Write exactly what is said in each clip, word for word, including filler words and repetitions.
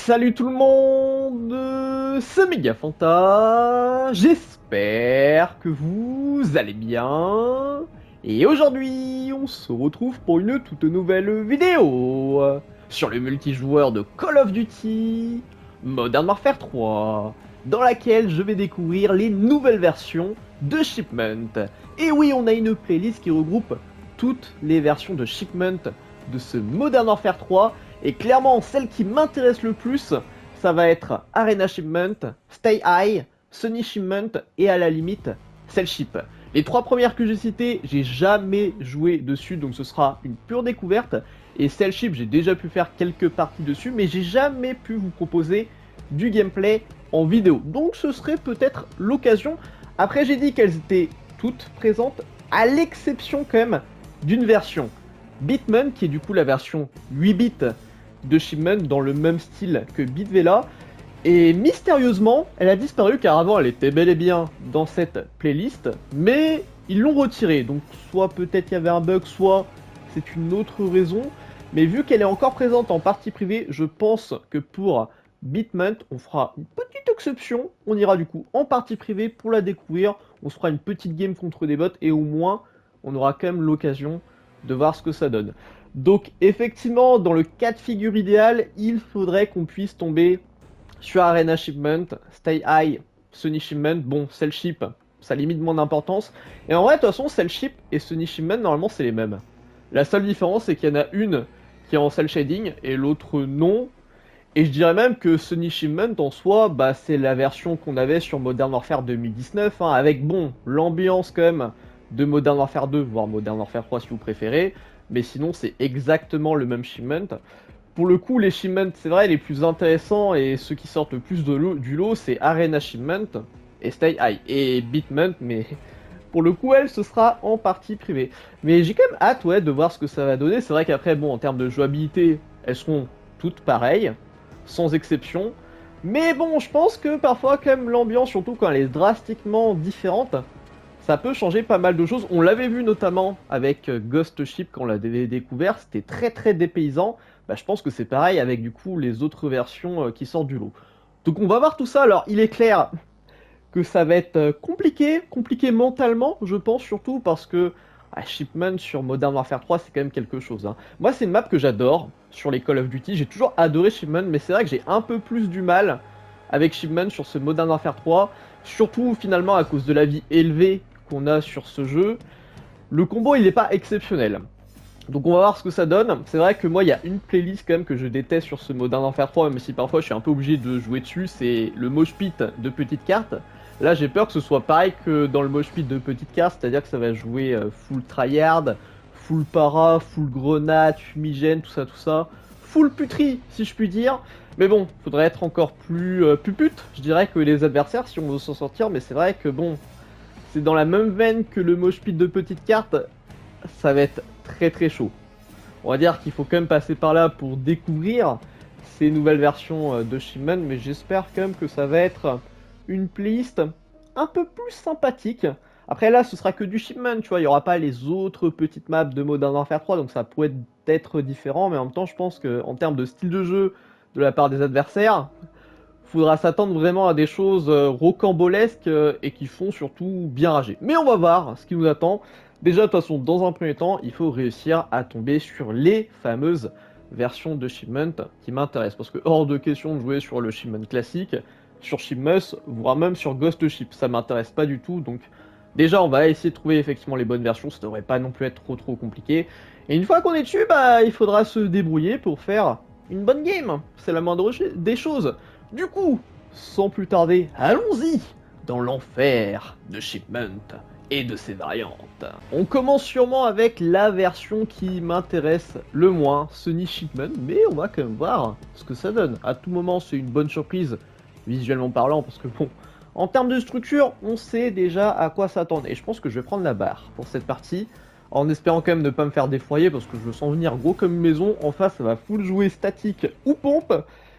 Salut tout le monde, euh, c'est Megafanta, j'espère que vous allez bien. Et aujourd'hui, on se retrouve pour une toute nouvelle vidéo euh, sur le multijoueur de Call of Duty Modern Warfare trois, dans laquelle je vais découvrir les nouvelles versions de Shipment. Et oui, on a une playlist qui regroupe toutes les versions de Shipment de ce Modern Warfare trois. Et clairement, celle qui m'intéresse le plus, ça va être Arena Shipment, Stay High, Sunny Shipment et à la limite, Cell Ship. Les trois premières que j'ai citées, j'ai jamais joué dessus, donc ce sera une pure découverte. Et Cell Ship, j'ai déjà pu faire quelques parties dessus, mais j'ai jamais pu vous proposer du gameplay en vidéo. Donc ce serait peut-être l'occasion. Après, j'ai dit qu'elles étaient toutes présentes, à l'exception quand même d'une version Bitman, qui est du coup la version huit bits de Shipment dans le même style que Bitvela. Et mystérieusement, elle a disparu car avant elle était bel et bien dans cette playlist, mais ils l'ont retirée. Donc soit peut-être il y avait un bug, soit c'est une autre raison. Mais vu qu'elle est encore présente en partie privée, je pense que pour Bitman, on fera une petite exception. On ira du coup en partie privée pour la découvrir. On se fera une petite game contre des bots et au moins on aura quand même l'occasion de voir ce que ça donne. Donc effectivement, dans le cas de figure idéal, il faudrait qu'on puisse tomber sur Arena Shipment, Stay High, Sunny Shipment. Bon, Cell Ship, ça limite moins d'importance. Et en vrai, de toute façon, Cell Ship et Sunny Shipment, normalement, c'est les mêmes. La seule différence, c'est qu'il y en a une qui est en Cell Shading et l'autre non. Et je dirais même que Sunny Shipment, en soi, bah, c'est la version qu'on avait sur Modern Warfare deux mille dix-neuf, hein, avec, bon, l'ambiance quand même de Modern Warfare deux, voire Modern Warfare trois si vous préférez. Mais sinon, c'est exactement le même Shipment. Pour le coup, les Shipment, c'est vrai, les plus intéressants et ceux qui sortent le plus de lot, du lot, c'est Arena Shipment et Stay High. Et Bitment, mais pour le coup, elle, ce sera en partie privée. Mais j'ai quand même hâte, ouais, de voir ce que ça va donner. C'est vrai qu'après, bon, en termes de jouabilité, elles seront toutes pareilles, sans exception. Mais bon, je pense que parfois, quand même, l'ambiance, surtout quand elle est drastiquement différente, ça peut changer pas mal de choses. On l'avait vu notamment avec Ghost Ship quand on l'avait découvert, c'était très très dépaysant. Bah, je pense que c'est pareil avec du coup les autres versions qui sortent du lot. Donc on va voir tout ça. Alors il est clair que ça va être compliqué, compliqué mentalement, je pense surtout parce que ah, Shipment sur Modern Warfare trois c'est quand même quelque chose. Hein. Moi c'est une map que j'adore sur les Call of Duty. J'ai toujours adoré Shipment, mais c'est vrai que j'ai un peu plus du mal avec Shipment sur ce Modern Warfare trois, surtout finalement à cause de la vie élevée qu'on a sur ce jeu. Le combo il n'est pas exceptionnel. Donc on va voir ce que ça donne. C'est vrai que moi il y a une playlist quand même que je déteste sur ce Modern Warfare trois, même si parfois je suis un peu obligé de jouer dessus, c'est le mosh pit de petites cartes. Là j'ai peur que ce soit pareil que dans le mosh pit de petites cartes, c'est-à-dire que ça va jouer full tryhard, full para, full grenade, fumigène, tout ça tout ça. Full puterie si je puis dire. Mais bon, faudrait être encore plus euh, pupute, je dirais, que les adversaires si on veut s'en sortir, mais c'est vrai que bon, c'est dans la même veine que le mosh pit de petites cartes, ça va être très très chaud. On va dire qu'il faut quand même passer par là pour découvrir ces nouvelles versions de Shipment, mais j'espère quand même que ça va être une playlist un peu plus sympathique. Après là, ce sera que du Shipment, tu vois, il n'y aura pas les autres petites maps de Modern Warfare trois, donc ça pourrait être différent, mais en même temps, je pense qu'en termes de style de jeu de la part des adversaires, faudra s'attendre vraiment à des choses rocambolesques et qui font surtout bien rager. Mais on va voir ce qui nous attend. Déjà, de toute façon, dans un premier temps, il faut réussir à tomber sur les fameuses versions de Shipment qui m'intéressent. Parce que hors de question de jouer sur le Shipment classique, sur Shipmus, voire même sur Ghost Ship. Ça m'intéresse pas du tout. Donc déjà, on va essayer de trouver effectivement les bonnes versions. Ça devrait pas non plus être trop trop compliqué. Et une fois qu'on est dessus, bah, il faudra se débrouiller pour faire une bonne game. C'est la moindre des choses. Du coup, sans plus tarder, allons-y dans l'enfer de Shipment et de ses variantes. On commence sûrement avec la version qui m'intéresse le moins, Sunny Shipment, mais on va quand même voir ce que ça donne. À tout moment, c'est une bonne surprise, visuellement parlant, parce que bon, en termes de structure, on sait déjà à quoi s'attendre. Et je pense que je vais prendre la barre pour cette partie, en espérant quand même ne pas me faire défoyer, parce que je sens venir gros comme une maison. En face, ça va full jouer statique ou pompe.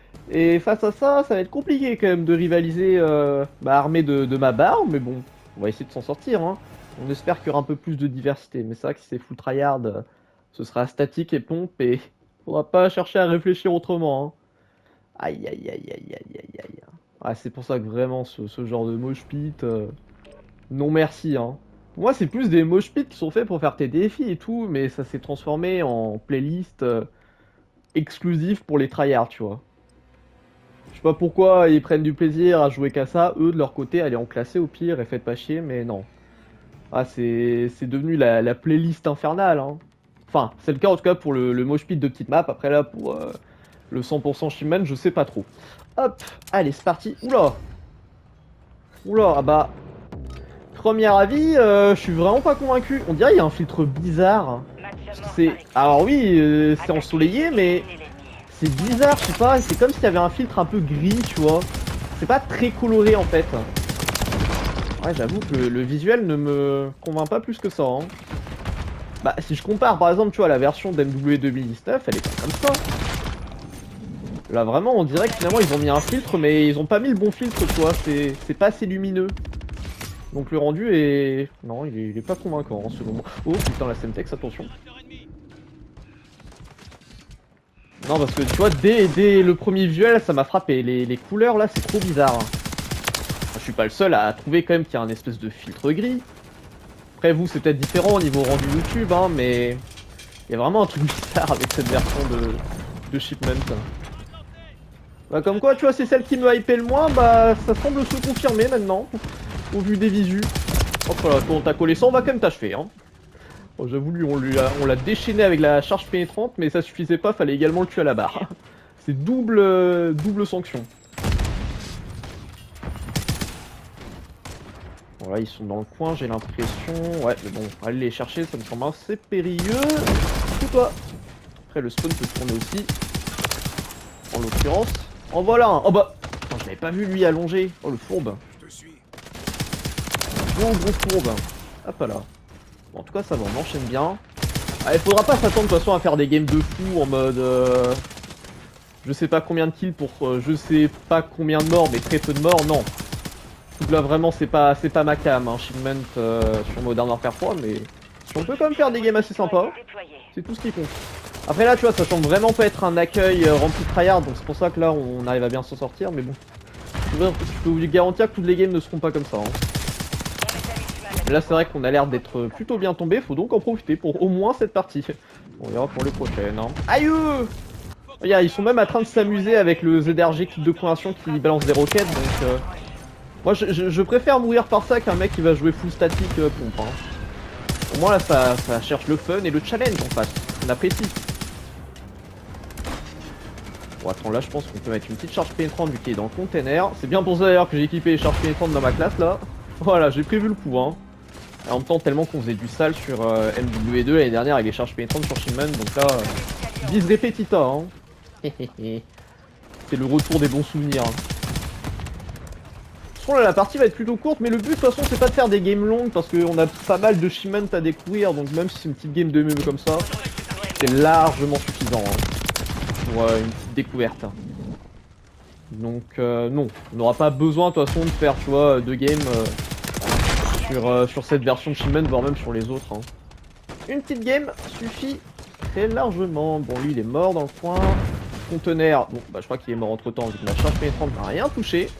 Et face à ça, ça va être compliqué quand même de rivaliser euh, bah, armé de, de ma barre, mais bon, on va essayer de s'en sortir. Hein. On espère qu'il y aura un peu plus de diversité, mais c'est vrai que si c'est full tryhard, euh, ce sera statique et pompe, et faudra pas chercher à réfléchir autrement. Hein. Aïe aïe aïe aïe aïe aïe aïe. Ah, c'est pour ça que vraiment ce, ce genre de mosh pit, euh, non merci hein. Moi c'est plus des mosh pits qui sont faits pour faire tes défis et tout, mais ça s'est transformé en playlist euh, exclusive pour les tryhards, tu vois. Je sais pas pourquoi ils prennent du plaisir à jouer qu'à ça, eux de leur côté allez en classer au pire et faites pas chier, mais non. Ah c'est devenu la, la playlist infernale hein. Enfin c'est le cas en tout cas pour le, le mosh pit de petite map, après là pour euh, le cent pour cent Shipment je sais pas trop. Hop, allez c'est parti, oula. Oula, ah bah... Premier avis, euh, je suis vraiment pas convaincu. On dirait qu'il y a un filtre bizarre. C'est... Alors oui, euh, c'est ensoleillé, mais... C'est bizarre, je sais pas, c'est comme s'il y avait un filtre un peu gris, tu vois. C'est pas très coloré en fait. Ouais, j'avoue que le, le visuel ne me convainc pas plus que ça. Hein. Bah, si je compare par exemple, tu vois, la version d'M W deux mille dix-neuf, elle est pas comme ça. Là vraiment, on dirait que finalement ils ont mis un filtre, mais ils ont pas mis le bon filtre, tu vois. C'est pas assez lumineux. Donc le rendu est... Non, il est, il est pas convaincant hein, selon moi. Oh putain, la Semtex, attention. Non, parce que tu vois, dès, dès le premier visuel, ça m'a frappé. Les, les couleurs là, c'est trop bizarre. Hein. Je suis pas le seul à trouver quand même qu'il y a un espèce de filtre gris. Après, vous, c'est peut-être différent au niveau rendu YouTube, hein, mais... Il y a vraiment un truc bizarre avec cette version de, de Shipment. Bah comme quoi, tu vois, c'est celle qui me hypait le moins, bah ça semble se confirmer maintenant. Au vu des visus. Oh voilà, quand on t'a collé ça, on va quand même t'achever. Hein. Oh, j'avoue, lui, on l'a déchaîné avec la charge pénétrante, mais ça suffisait pas, fallait également le tuer à la barre. C'est double, euh, double sanction. Voilà, ils sont dans le coin, j'ai l'impression. Ouais, mais bon, aller les chercher, ça me semble assez périlleux. Tout toi. Après, le spawn peut tourner aussi. En l'occurrence. Oh voilà un. Oh bah. Putain, je l'avais pas vu lui allongé. Oh le fourbe. Gros gros fourbe. Hop là. Bon, en tout cas ça va, on enchaîne bien. Ah, il faudra pas s'attendre de toute façon à faire des games de fou en mode euh, je sais pas combien de kills pour euh, je sais pas combien de morts mais très peu de morts, non. Donc là vraiment c'est pas c'est pas ma cam hein, Shipment euh, sur Modern Warfare trois, mais si on peut quand même faire des games assez sympas, c'est tout ce qui compte. Après là tu vois ça semble vraiment pas être un accueil euh, rempli de tryhard, donc c'est pour ça que là on arrive à bien s'en sortir, mais bon. Je peux vous garantir que toutes les games ne seront pas comme ça. Hein. Là c'est vrai qu'on a l'air d'être plutôt bien tombé, faut donc en profiter pour au moins cette partie. On verra pour les prochaines. Hein. Aïe Regarde, ils sont même en train de s'amuser avec le Z R G kit de conversion qui balance des roquettes, donc... Euh... Moi je, je, je préfère mourir par ça qu'un mec qui va jouer full statique euh, pompe. Hein. Au moins là ça, ça cherche le fun et le challenge en face, on apprécie. Bon attends, là je pense qu'on peut mettre une petite charge pénétrante vu qu'il est dans le container. C'est bien pour ça d'ailleurs que j'ai équipé les charges pénétrantes dans ma classe là. Voilà, j'ai prévu le coup hein. Et en même temps tellement qu'on faisait du sale sur euh, M W deux l'année dernière avec les charges pénétrantes sur Shipment, donc là, euh, bis repetita hein. C'est le retour des bons souvenirs. Hein. De toute façon là la partie va être plutôt courte, mais le but de toute façon c'est pas de faire des games longues parce qu'on a pas mal de Shipment à découvrir, donc même si c'est une petite game de M M E comme ça, c'est largement suffisant hein, pour euh, une petite découverte. Donc euh, non, on n'aura pas besoin de toute façon de faire tu vois deux games euh, sur, euh, sur cette version de Shipment, voire même sur les autres. Hein. Une petite game suffit très largement. Bon lui il est mort dans le coin. Conteneur, bon bah je crois qu'il est mort entre temps vu que ma charge pénétrante n'a rien touché.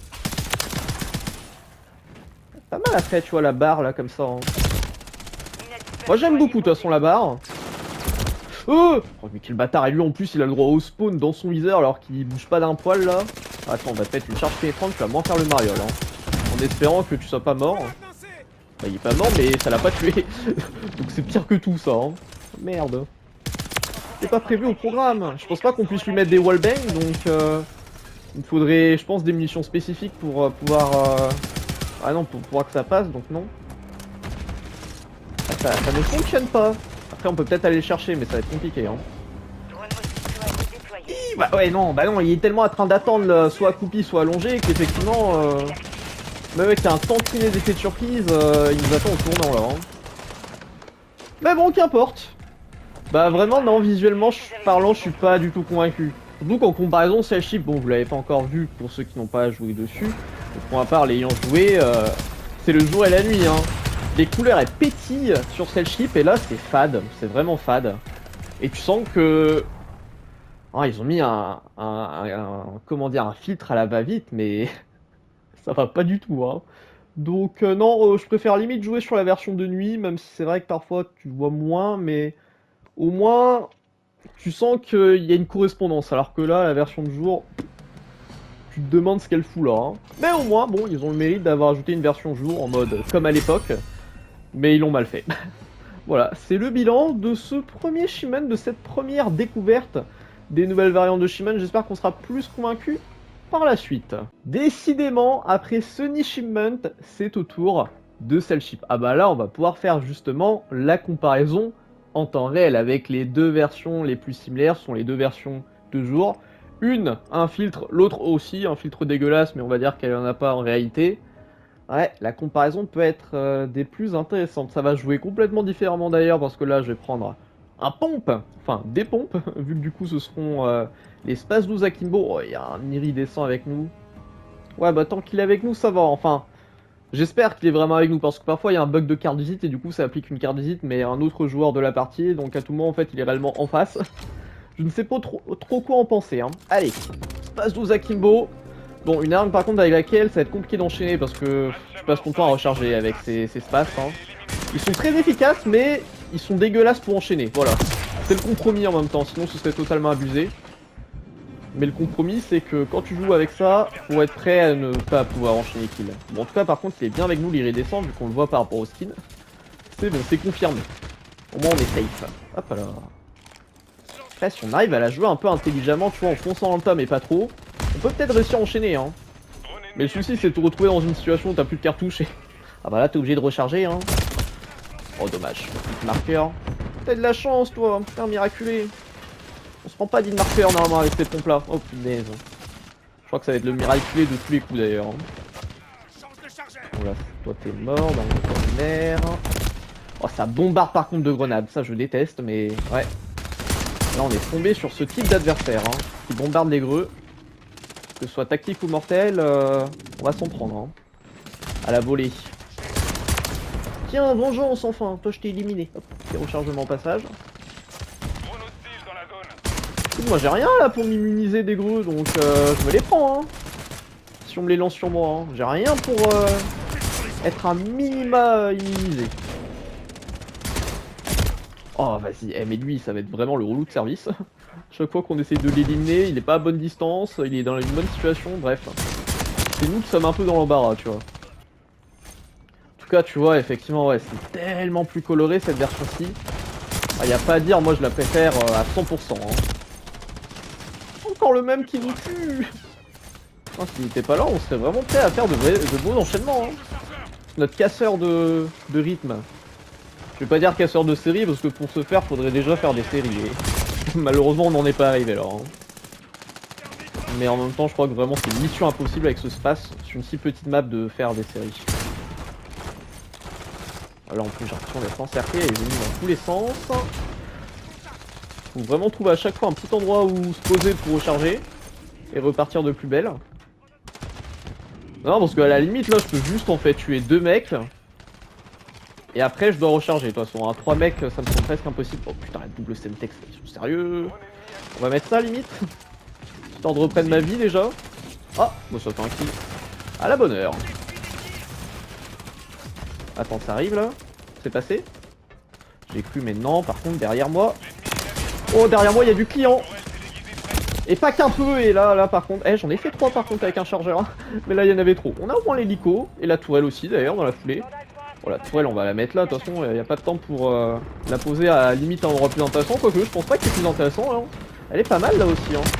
Pas mal après tu vois la barre là comme ça. Hein. Moi j'aime beaucoup de toute façon la barre. Oh, oh mais quel bâtard, et lui en plus il a le droit au spawn dans son viseur alors qu'il bouge pas d'un poil là. Attends, on va te mettre une charge pénétrante, tu vas moins faire le mariole hein. En espérant que tu sois pas mort. Bah il est pas mort mais ça l'a pas tué. Donc c'est pire que tout ça hein. Merde. C'est pas prévu au programme. Je pense pas qu'on puisse lui mettre des wallbangs, donc euh, il faudrait je pense des munitions spécifiques pour euh, pouvoir... Euh... Ah non, pour pouvoir que ça passe, donc non. Ah, ça, ça ne fonctionne pas. Après on peut peut-être aller le chercher mais ça va être compliqué hein. Hi, bah ouais non, bah non, il est tellement en train d'attendre soit accroupi soit allongé qu'effectivement euh, même avec un tantinet d'effet de surprise, euh, il nous attend au tournant là. Hein. Mais bon qu'importe. Bah vraiment non, visuellement parlant je suis pas du tout convaincu. Donc en comparaison Cell Ship, bon vous l'avez pas encore vu pour ceux qui n'ont pas joué dessus. Donc, pour ma part l'ayant joué, euh, c'est le jour et la nuit hein. Les couleurs elles pétillent sur Cell Ship et là c'est fade, c'est vraiment fade. Et tu sens que... Oh, ils ont mis un, un, un- un- comment dire, un filtre à la va-vite, mais ça va pas du tout, hein. Donc euh, non, euh, je préfère limite jouer sur la version de nuit, même si c'est vrai que parfois tu vois moins, mais au moins tu sens qu'il y a une correspondance, alors que là, la version de jour, tu te demandes ce qu'elle fout là, hein. Mais au moins, bon, ils ont le mérite d'avoir ajouté une version jour en mode comme à l'époque, mais ils l'ont mal fait. Voilà, c'est le bilan de ce premier Shipment, de cette première découverte des nouvelles variantes de Shipment. J'espère qu'on sera plus convaincu par la suite. Décidément, après ce Shipment, c'est au tour de Cellship. Ah bah là, on va pouvoir faire justement la comparaison en temps réel avec les deux versions les plus similaires, ce sont les deux versions de jour. Une, un filtre, l'autre aussi, un filtre dégueulasse, mais on va dire qu'elle en a pas en réalité. Ouais, la comparaison peut être euh, des plus intéressantes. Ça va jouer complètement différemment d'ailleurs, parce que là, je vais prendre un pompe, enfin des pompes, vu que du coup, ce seront euh, les Space douze Akimbo. Oh, il y a un iridescent avec nous. Ouais, bah tant qu'il est avec nous, ça va, enfin. J'espère qu'il est vraiment avec nous, parce que parfois, il y a un bug de carte visite, et du coup, ça applique une carte visite, mais un autre joueur de la partie, donc à tout moment, en fait, il est réellement en face. Je ne sais pas trop, trop quoi en penser, hein. Allez, Space douze Akimbo. Bon, une arme par contre avec laquelle ça va être compliqué d'enchaîner parce que je passe mon temps à recharger avec ces, ces spaces. Hein. Ils sont très efficaces, mais ils sont dégueulasses pour enchaîner. Voilà. C'est le compromis en même temps, sinon ce serait totalement abusé. Mais le compromis, c'est que quand tu joues avec ça, faut être prêt à ne pas pouvoir enchaîner kill. Bon, en tout cas, par contre, il est bien avec nous, l'iridescent, vu qu'on le voit par rapport au skin. C'est bon, c'est confirmé. Au moins, on est safe. Hop là. Après, si on arrive à la jouer un peu intelligemment, tu vois, en fonçant dans le tas, mais pas trop, on peut peut-être réussir à enchaîner, hein. Mais le souci, c'est de te retrouver dans une situation où t'as plus de cartouches et... Ah bah là, t'es obligé de recharger, hein. Oh, dommage. Petit marqueur. T'as de la chance, toi. Putain, miraculé. On se prend pas d'île marqueur, normalement, avec ces pompes-là. Oh, punaise. Je crois que ça va être le miraculé de tous les coups, d'ailleurs. Bon, là, toi, t'es mort dans le corner. Oh, ça bombarde, par contre, de grenades. Ça, je déteste, mais... Ouais. Là, on est tombé sur ce type d'adversaire, hein, qui bombarde les greux. Que ce soit tactique ou mortel, euh, on va s'en prendre, hein. À la volée. Tiens, vengeance enfin, toi je t'ai éliminé. Hop, petit rechargement au passage. Écoute, moi j'ai rien là pour m'immuniser des greux, donc euh, je me les prends, hein. Si on me les lance sur moi, hein. J'ai rien pour euh, être un minima immunisé. Oh vas-y, eh, mais lui ça va être vraiment le relou de service. Chaque fois qu'on essaie de l'éliminer, il est pas à bonne distance, il est dans une bonne situation, bref. C'est nous qui sommes un peu dans l'embarras, tu vois. En tout cas, tu vois, effectivement, ouais, c'est tellement plus coloré cette version-ci. Ah, y a pas à dire, moi je la préfère euh, à cent pour cent. Hein. Encore le même qui nous tue. Ah, s'il était pas là, on serait vraiment prêt à faire de, vrais, de beaux enchaînements. Hein. Notre casseur de, de rythme. Je vais pas dire casseur de série, parce que pour ce faire, faudrait déjà faire des séries. Et... malheureusement, on n'en est pas arrivé là. Hein. Mais en même temps, je crois que vraiment c'est une mission impossible avec ce space sur une si petite map de faire des séries. Là en plus j'ai l'impression d'être encerclé et les ennemis dans tous les sens. Faut vraiment trouver à chaque fois un petit endroit où se poser pour recharger et repartir de plus belle. Non parce qu'à la limite là je peux juste en fait tuer deux mecs. Et après je dois recharger. De toute façon, à trois mecs ça me semble presque impossible. Oh putain, la double Semtex, ils sont sérieux. On va mettre ça limite. Histoire de reprendre ma vie déjà. Ah, bon ça fait un kill. À la bonne heure. Attends, ça arrive là? C'est passé? J'ai cru, mais non, par contre derrière moi. Oh, derrière moi il y a du client. Et pas qu'un peu, et là, là par contre. Eh, j'en ai fait trois par contre avec un chargeur. Mais là il y en avait trop. On a au moins l'hélico, et la tourelle aussi d'ailleurs dans la foulée. Bon, la tourelle on va la mettre là, de toute façon il n'y a pas de temps pour euh, la poser à la limite un endroit plus intéressant. Quoique, je pense pas que c'est plus intéressant là. Elle est pas mal là aussi. Hein.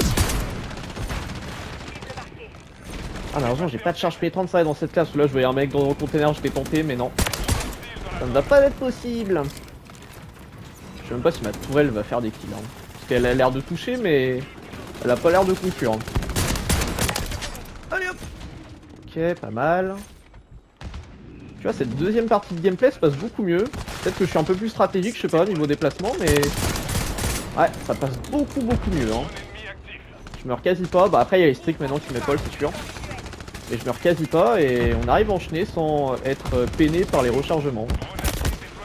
Ah malheureusement j'ai pas de charge pénétrante ça dans cette classe. Là je voyais un mec dans le container, je t'ai tenté mais non. Ça ne va pas être possible. Je sais même pas si ma tourelle va faire des kills. Hein. Parce qu'elle a l'air de toucher mais elle a pas l'air de conclure. Hein. Allez hop. Ok, pas mal. Tu vois cette deuxième partie de gameplay se passe beaucoup mieux. Peut-être que je suis un peu plus stratégique, je sais pas, niveau déplacement, mais... ouais, ça passe beaucoup beaucoup mieux. Hein. Je meurs quasi pas. Bah après il y a les streaks maintenant qui m'épaulent, c'est sûr. Et je meurs quasi pas et on arrive à enchaîner sans être peiné par les rechargements.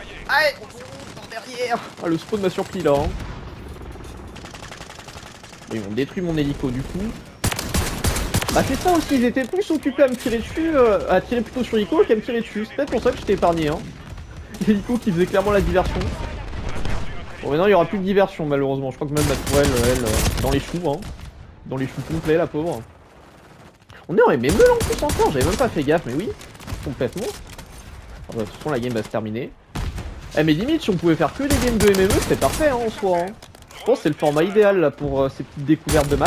Allez, on tombe derrière. Ah, le spawn m'a surpris là. Hein. Ils ont détruit mon hélico du coup. Bah c'est ça aussi, ils étaient plus occupés à me tirer dessus, euh, à tirer plutôt sur l'hélico qu'à me tirer dessus. C'est peut-être pour ça que je t'ai épargné hein. L'hélico qui faisait clairement la diversion. Bon maintenant il y aura plus de diversion malheureusement, je crois que même la tourelle elle, euh, dans les choux hein. Dans les choux complets la pauvre. On est en M M E là en plus encore, j'avais même pas fait gaffe mais oui, complètement. Ah bah, de toute façon la game va se terminer. Eh mais limite si on pouvait faire que des games de M M E c'était parfait hein, en soi hein. Je pense que c'est le format idéal là pour euh, ces petites découvertes de map.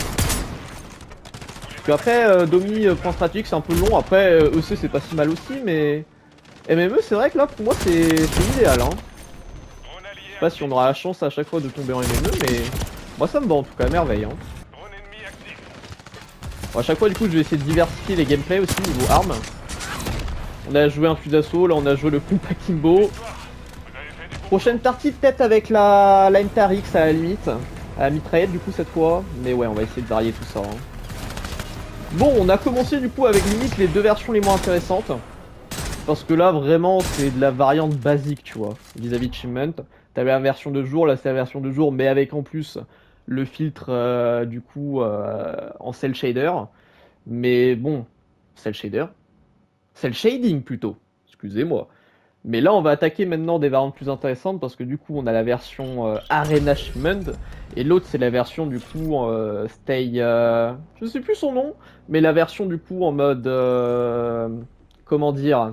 Parce qu'après euh, Domi, euh, point stratégique c'est un peu long, après euh, E C c'est pas si mal aussi mais... M M E c'est vrai que là pour moi c'est idéal hein. Je sais pas si on aura la chance à chaque fois de tomber en M M E mais... Moi ça me va en tout cas, merveille hein. Bon, à chaque fois du coup je vais essayer de diversifier les gameplays aussi niveau armes. On a joué un fusil d'assaut, là on a joué le Compact Kimbo. Prochaine partie peut-être avec la, la M T R X à la limite. À la mitraillette du coup cette fois. Mais ouais on va essayer de varier tout ça hein. Bon on a commencé du coup avec limite les deux versions les moins intéressantes. Parce que là vraiment c'est de la variante basique tu vois. Vis-à-vis de Achievement. T'avais la version de jour, là c'est la version de jour mais avec en plus le filtre euh, du coup euh, en cel shader. Mais bon, cel shader. Cel shading plutôt, excusez-moi. Mais là on va attaquer maintenant des variantes plus intéressantes parce que du coup on a la version euh, Arena Achievement et l'autre c'est la version du coup euh, Stay... Euh, je sais plus son nom, mais la version du coup en mode... Euh, comment dire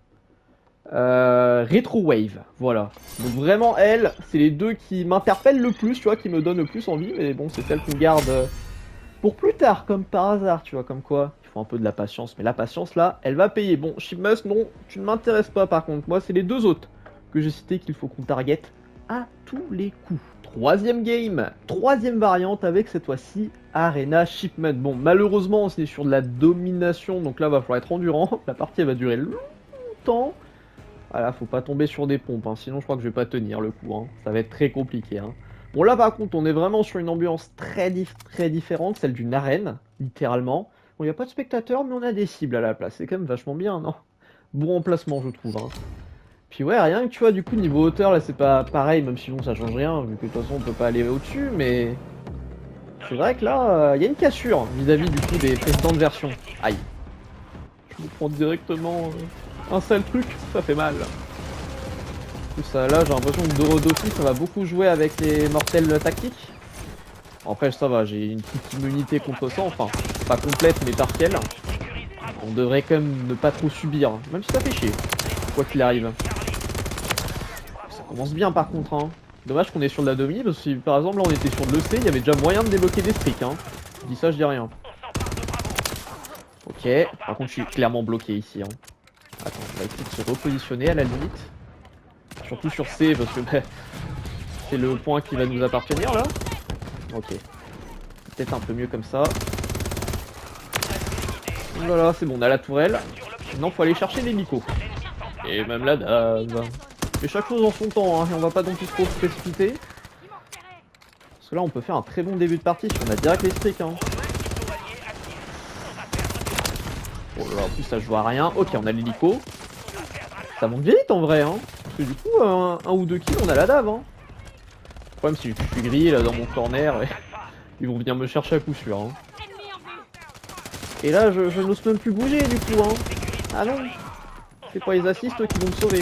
euh, Retro Wave, voilà. Donc vraiment elle, c'est les deux qui m'interpellent le plus, tu vois, qui me donnent le plus envie, mais bon c'est celle qu'on garde pour plus tard, comme par hasard, tu vois, comme quoi. Il faut un peu de la patience, mais la patience là, elle va payer. Bon, Shipmus, non, tu ne m'intéresses pas par contre. Moi, c'est les deux autres que j'ai cités qu'il faut qu'on target à tous les coups. Troisième game, troisième variante avec cette fois-ci Arena Shipment. Bon, malheureusement, c'est sur de la domination, donc là, va falloir être endurant. La partie, elle va durer longtemps. Voilà, faut pas tomber sur des pompes, hein, sinon je crois que je vais pas tenir le coup. Hein. Ça va être très compliqué. Hein. Bon, là, par contre, on est vraiment sur une ambiance très, dif très différente, celle d'une arène, littéralement. Bon, il n'y a pas de spectateurs, mais on a des cibles à la place. C'est quand même vachement bien, non? Bon emplacement, je trouve. Hein. Puis ouais, rien que tu vois, du coup, niveau hauteur, là, c'est pas pareil, même si bon, ça change rien, vu que de toute façon, on peut pas aller au-dessus, mais... C'est vrai que là, il euh, y a une cassure vis-à-vis, -vis, du coup, des précédentes versions. Aïe. Je me prends directement euh, un sale truc, ça fait mal. Tout ça, là, j'ai l'impression que Dorodo aussi, ça va beaucoup jouer avec les mortels tactiques. Après, ça va, j'ai une petite immunité contre ça, enfin, pas complète, mais partielle. On devrait quand même ne pas trop subir, même si ça fait chier, quoi qu'il arrive. Ça commence bien par contre, hein. Dommage qu'on est sur de la demi, parce que si par exemple là on était sur de l'E C, il y avait déjà moyen de débloquer des streaks, hein. Je dis ça, je dis rien. Ok, par contre je suis clairement bloqué ici, hein. Attends, on va essayer de se repositionner à la limite. Surtout sur C, parce que bah, c'est le point qui va nous appartenir là. Ok. Peut-être un peu mieux comme ça. Voilà, c'est bon, on a la tourelle. Maintenant, faut aller chercher les micos. Et même la dave. Mais chaque chose en son temps, hein, et on va pas non plus trop se précipiter. Parce que là, on peut faire un très bon début de partie si on a direct les streaks. Hein. Oh là là, en plus, ça je vois rien. Ok, on a l'hélico. Ça monte vite en vrai, hein. Parce que du coup, un, un ou deux kills, on a la dave. Hein. Le problème, c'est que je suis grillé là dans mon corner. Et... Ils vont venir me chercher à coup sûr. Hein. Et là, je, je n'ose même plus bouger du coup. Hein. Ah non. C'est pas les assistes qui vont me sauver.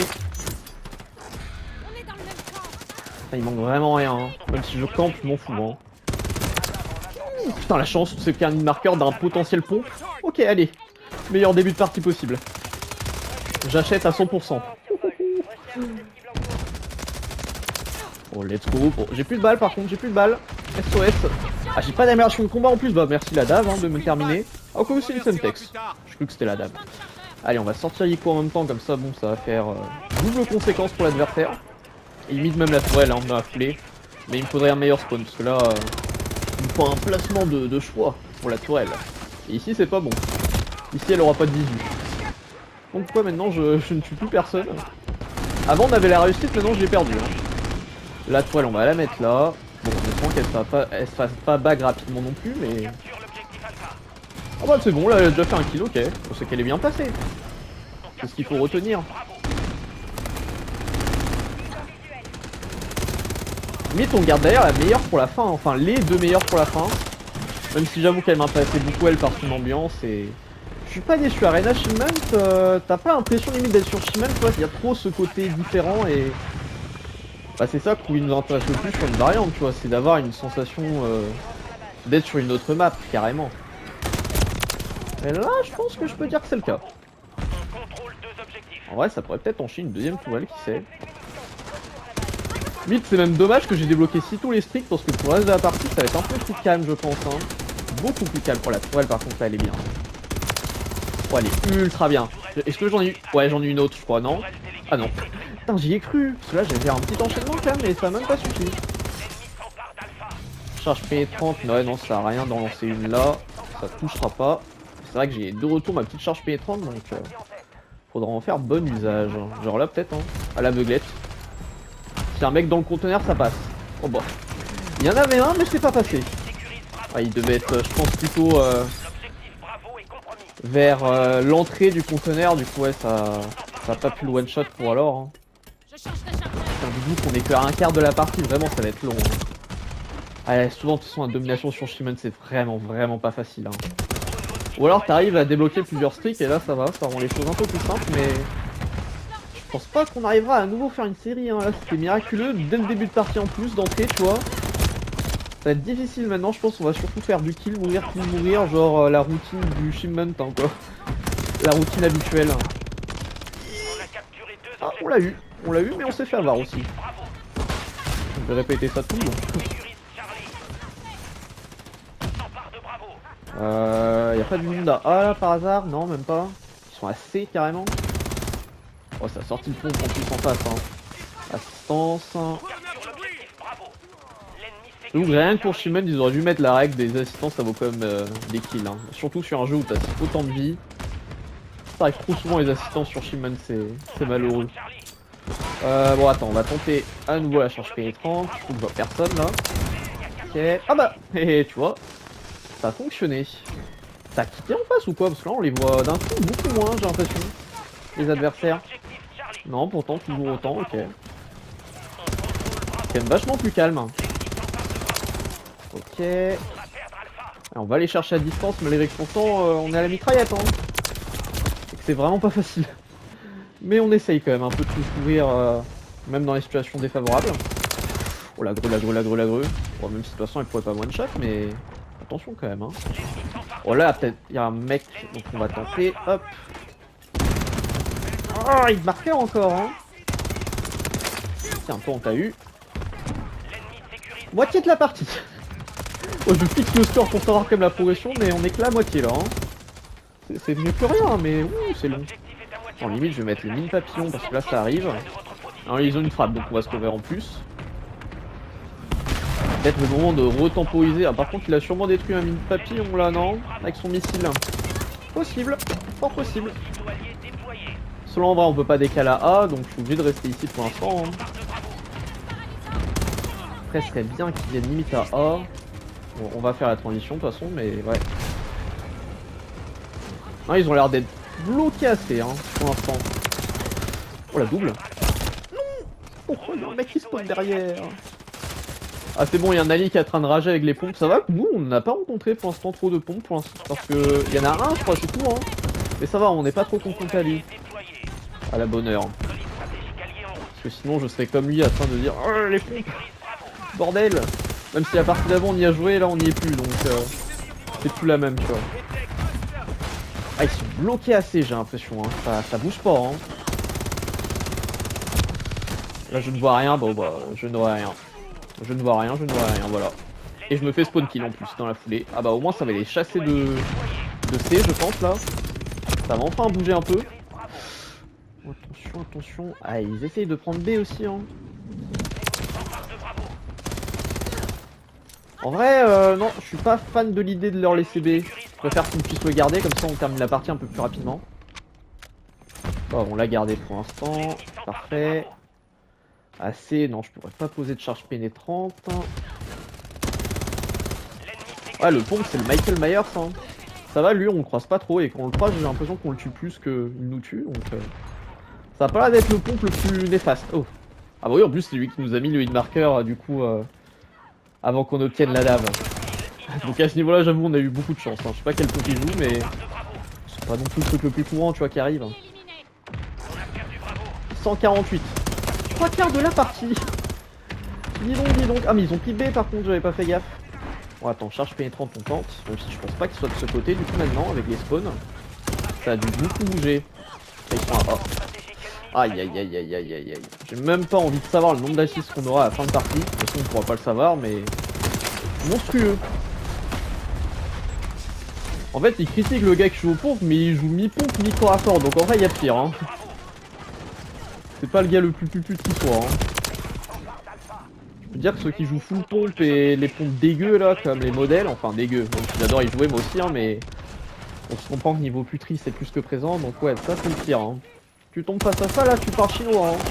Ah, il manque vraiment rien. Hein. Même si je campe, je m'en fous. Hein. Putain, la chance, c'est qu'il y a un marqueur d'un potentiel pompe. Ok, allez. Meilleur début de partie possible. J'achète à cent pour cent. Oh, let's go. Bon, j'ai plus de balles par contre, j'ai plus de balles. S O S. Ah, j'ai pas d'amélioration de combat en plus. Bah, merci la dave hein, de me terminer. Ah, quoi aussi, le Semtex. Je crois que c'était la dave. Allez, on va sortir l'Ico en même temps, comme ça, bon, ça va faire euh, double conséquence pour l'adversaire. Et limite même la tourelle, hein, dans la foulée. Mais il me faudrait un meilleur spawn, parce que là, euh, il me faut un placement de, de choix pour la tourelle. Et ici, c'est pas bon. Ici, elle aura pas de dix-huit. Donc pourquoi maintenant, je, je ne tue plus personne. Avant, on avait la réussite, maintenant, je l'ai perdu. Hein. La tourelle, on va la mettre là. Bon, j'espère qu'elle ne pas, elle se fasse pas bag rapidement non plus, mais... Ah bah c'est bon, là elle a déjà fait un kill, ok. On sait qu'elle est bien passée. C'est ce qu'il faut retenir. Limite on garde d'ailleurs la meilleure pour la fin, enfin les deux meilleures pour la fin. Même si j'avoue qu'elle m'intéressait beaucoup elle par son ambiance et... Je suis pas déçu, Arena Shipment, euh, t'as pas l'impression limite d'être sur Shipment, tu vois, il y a trop ce côté différent et... Bah c'est ça qui nous intéresse le plus sur une variante, tu vois, c'est d'avoir une sensation euh, d'être sur une autre map, carrément. Et là, je pense que je peux dire que c'est le cas. En vrai, ça pourrait peut-être enchaîner une deuxième tourelle, qui sait. Vite, c'est même dommage que j'ai débloqué si tôt les streaks, parce que pour le reste de la partie, ça va être un peu plus calme, je pense. Hein. Beaucoup plus calme pour la tourelle, par contre, là, elle est bien. Oh, elle est ultra bien. Est-ce que j'en ai eu... Ouais, j'en ai une autre, je crois, non? Ah non. Putain, j'y ai cru. Parce que là, j'avais un petit enchaînement quand même, mais ça a même pas suffi. Charge P trente, ouais, non, ça sert à rien d'en lancer une là. Ça touchera pas. C'est vrai que j'ai de retour ma petite charge P trente, donc euh, faudra en faire bon usage. Genre là, peut-être, hein, à l'aveuglette. Si un mec dans le conteneur, ça passe. Oh bah. Il y en avait un, mais c'est pas passé. Ah, il devait être, je pense, plutôt euh, vers euh, l'entrée du conteneur. Du coup, ouais, ça ça a pas pu le one-shot pour alors. Hein. Putain, du coup, qu'on est que à un quart de la partie, vraiment, ça va être long. Hein. Ah, souvent, de toute façon, la domination sur Shimon, c'est vraiment, vraiment pas facile. Hein. Ou alors, t'arrives à débloquer plusieurs streaks et là, ça va, ça rend les choses un peu plus simples, mais... Je pense pas qu'on arrivera à nouveau faire une série, hein. Là c'était miraculeux, dès le début de partie en plus, d'entrée, tu vois. Ça va être difficile maintenant, je pense qu'on va surtout faire du kill, mourir, kill, mourir, genre euh, la routine du Shipment, hein, quoi. La routine habituelle. Ah, on l'a eu, on l'a eu, mais on s'est fait avoir aussi. On devrait répéter ça tout le monde. Euh, y a pas du monde à A là par hasard? Non, même pas. Ils sont à C carrément. Oh, ça a sorti le pompe en plus en face. Hein. Assistance. Donc rien que pour Shimon, ils auraient dû mettre la règle des assistances, ça vaut quand même euh, des kills. Hein. Surtout sur un jeu où t'as autant de vie. Ça arrive trop souvent les assistances sur Shimon, c'est malheureux. Euh, bon attends, on va tenter à nouveau la charge pénétrante. Je trouve que je vois personne là. Ok. Ah bah, et tu vois, ça a fonctionné. T'as quitté en face ou quoi? Parce que là on les voit d'un coup beaucoup moins, j'ai l'impression. Les adversaires. Non, pourtant toujours autant, ok. C'est quand même vachement plus calme. Ok. Alors, on va aller chercher à distance, malgré que pourtant euh, on est à la mitraillette. Hein. C'est vraiment pas facile. Mais on essaye quand même un peu de tout couvrir, euh, même dans les situations défavorables. Oh la grue, la grue, la grue, la grue. Bon, même si de toute façon elle pourrait pas one shot, mais attention quand même. Hein. Oh là, peut-être il y a un mec, donc on va tenter. Hop. Oh, il marquait encore, hein. Tiens, toi on t'a eu. Moitié de la partie. Oh, je fixe le score pour savoir quand même la progression, mais on est que la moitié là. Hein. C'est mieux que rien, mais ouh, c'est long. En limite, je vais mettre les mines papillons parce que là ça arrive. Alors, ils ont une frappe, donc on va se couvrir en plus. Peut-être le moment de retemporiser. Ah, par contre, il a sûrement détruit un mine papillon là, non? Avec son missile. Possible, fort possible. Selon en vrai, on peut pas décaler à A, donc je suis obligé de rester ici pour l'instant. Hein. Après, ce serait bien qu'ils viennent limite à A. Bon, on va faire la transition de toute façon, mais ouais. Non, ils ont l'air d'être bloqués assez, hein, pour l'instant. Oh, la double. Non. Oh, il y a un mec qui spawn derrière. Ah, c'est bon, il y a un allié qui est en train de rager avec les pompes. Ça va que nous, on n'a pas rencontré pour l'instant trop de pompes, pour l'instant. Parce que il y en a un, je crois, c'est tout, hein. Mais ça va, on n'est pas trop confronté à lui. À la bonne heure. Parce que sinon, je serais comme lui, afin de dire oh, les pompes. Bordel. Même si la partie d'avant on y a joué, là on n'y est plus, donc euh, c'est plus la même, tu vois. Ah, ils sont bloqués assez, j'ai l'impression, hein. ça, ça bouge pas. Hein. Là je ne vois rien, bon bah je ne vois rien. Je ne vois rien, je ne vois rien, voilà. Et je me fais spawn kill en plus dans la foulée. Ah bah au moins ça va les chasser de, de C, je pense là. Ça va enfin bouger un peu. Attention, attention. Ah, ils essayent de prendre B aussi, hein. En vrai, euh, non, je suis pas fan de l'idée de leur laisser B. Je préfère qu'on puisse le garder, comme ça on termine la partie un peu plus rapidement. Bon, on l'a gardé pour l'instant. Parfait. Assez, non, je pourrais pas poser de charge pénétrante. Ouais, le pompe, c'est le Michael Myers, hein. Ça va, lui, on le croise pas trop, et quand on le croise, j'ai l'impression qu'on le tue plus qu'il nous tue, donc... Euh... Ça a pas l'air d'être le pompe le plus néfaste. Oh. Ah bah oui, en plus c'est lui qui nous a mis le hitmarker euh, du coup euh, avant qu'on obtienne la lave. Donc à ce niveau-là, j'avoue, on a eu beaucoup de chance. Hein. Je sais pas quel truc il joue, mais c'est pas non plus le truc le plus courant, tu vois, qui arrive. cent quarante-huit. Trois quarts de la partie. Dis donc, dis donc. Ah mais ils ont pibé par contre, j'avais pas fait gaffe. Bon attends, charge pénétrante on tente. Même si je pense pas qu'il soit de ce côté du coup maintenant avec les spawns. Ça a dû beaucoup bouger. Ils sont à A. Aïe aïe aïe aïe aïe aïe aïe. J'ai même pas envie de savoir le nombre d'assists qu'on aura à la fin de partie. De toute façon on pourra pas le savoir mais... monstrueux. En fait il critique le gars qui joue aux pompes mais il joue mi-pompe mi-corps à corps. Donc en vrai il y a pire hein. C'est pas le gars le plus pupute qui soit hein. Je peux dire que ceux qui jouent full pompe et les pompes dégueux là comme les modèles, enfin dégueux, donc j'adore y jouer moi aussi hein mais... on se comprend que niveau puterie c'est plus que présent donc ouais ça c'est le pire hein. Tu tombes face à ça là tu pars chinois hein.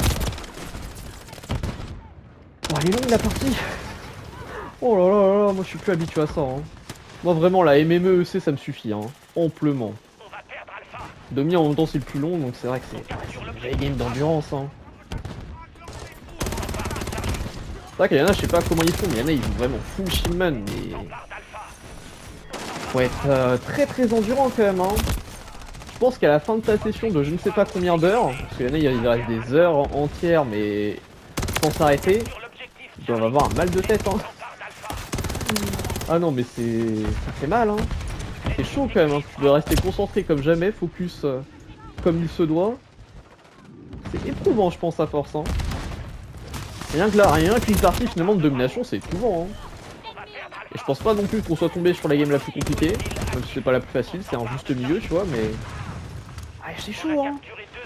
Oh elle est longue la partie. Oh là là là là, moi je suis plus habitué à ça hein. Moi vraiment la M M E E C ça me suffit hein, amplement. Demi en même temps c'est le plus long donc c'est vrai que c'est une vraie game d'endurance hein. C'est vrai qu'il y en a je sais pas comment ils font mais il y en a ils jouent vraiment full shipman mais... faut être euh, très très endurant quand même hein. Je pense qu'à la fin de ta session de je ne sais pas combien d'heures, parce qu'il y en a il reste des heures entières mais sans s'arrêter, ils doivent avoir un mal de tête hein. Ah non mais c'est... ça fait mal hein. C'est chaud quand même hein. Tu dois rester concentré comme jamais, focus euh, comme il se doit. C'est éprouvant je pense à force hein. Rien que là, rien qu'une partie finalement de domination c'est éprouvant hein. Et je pense pas non plus qu'on soit tombé sur la game la plus compliquée, même si c'est pas la plus facile, c'est un juste milieu tu vois mais... ah c'est chaud hein.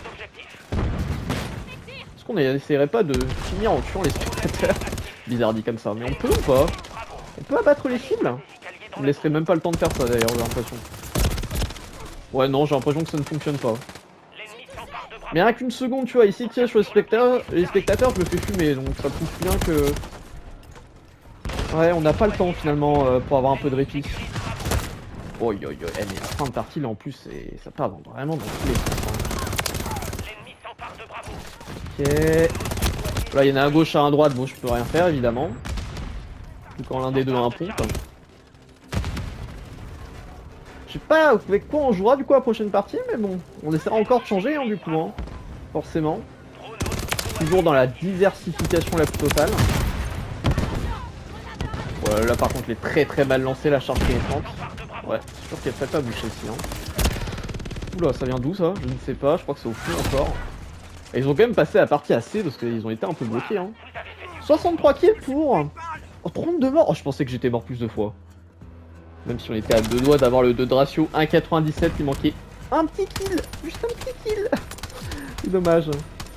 Est-ce qu'on essaierait pas de finir en tuant les spectateurs? Bizarre dit comme ça, mais on peut ou pas? On peut abattre les cibles? On me laisserait même pas le temps de faire ça d'ailleurs, j'ai l'impression. Ouais non, j'ai l'impression que ça ne fonctionne pas. Mais rien qu'une seconde, tu vois, ici tiens sur les spectateurs, les spectateurs je me fais fumer, donc ça prouve bien que... ouais, on n'a pas le temps finalement euh, pour avoir un peu de répit. Oh yo yo, eh, mais la fin de partie là en plus, ça part dans, vraiment dans tous les sens. Ok. Là il y en a un à gauche, à un à droite, bon je peux rien faire évidemment. Ou quand l'un des deux a un pompe. Je sais pas avec quoi on jouera du coup la prochaine partie, mais bon, on essaiera encore de changer hein, du coup, hein, forcément. Toujours dans la diversification la plus totale. Ouais, là par contre elle est très très mal lancée la charge pénétrante. Ouais, c'est sûr qu'elle ferait pas boucher ici. Hein. Oula, ça vient d'où ça? Je ne sais pas, je crois que c'est au fond encore. Et ils ont quand même passé la partie assez parce qu'ils ont été un peu bloqués. Hein. soixante-trois kills pour... oh, trente-deux morts. Oh, je pensais que j'étais mort plus de fois. Même si on était à deux doigts d'avoir le deux de ratio un virgule quatre-vingt-dix-sept, il manquait un petit kill. Juste un petit kill. C'est dommage.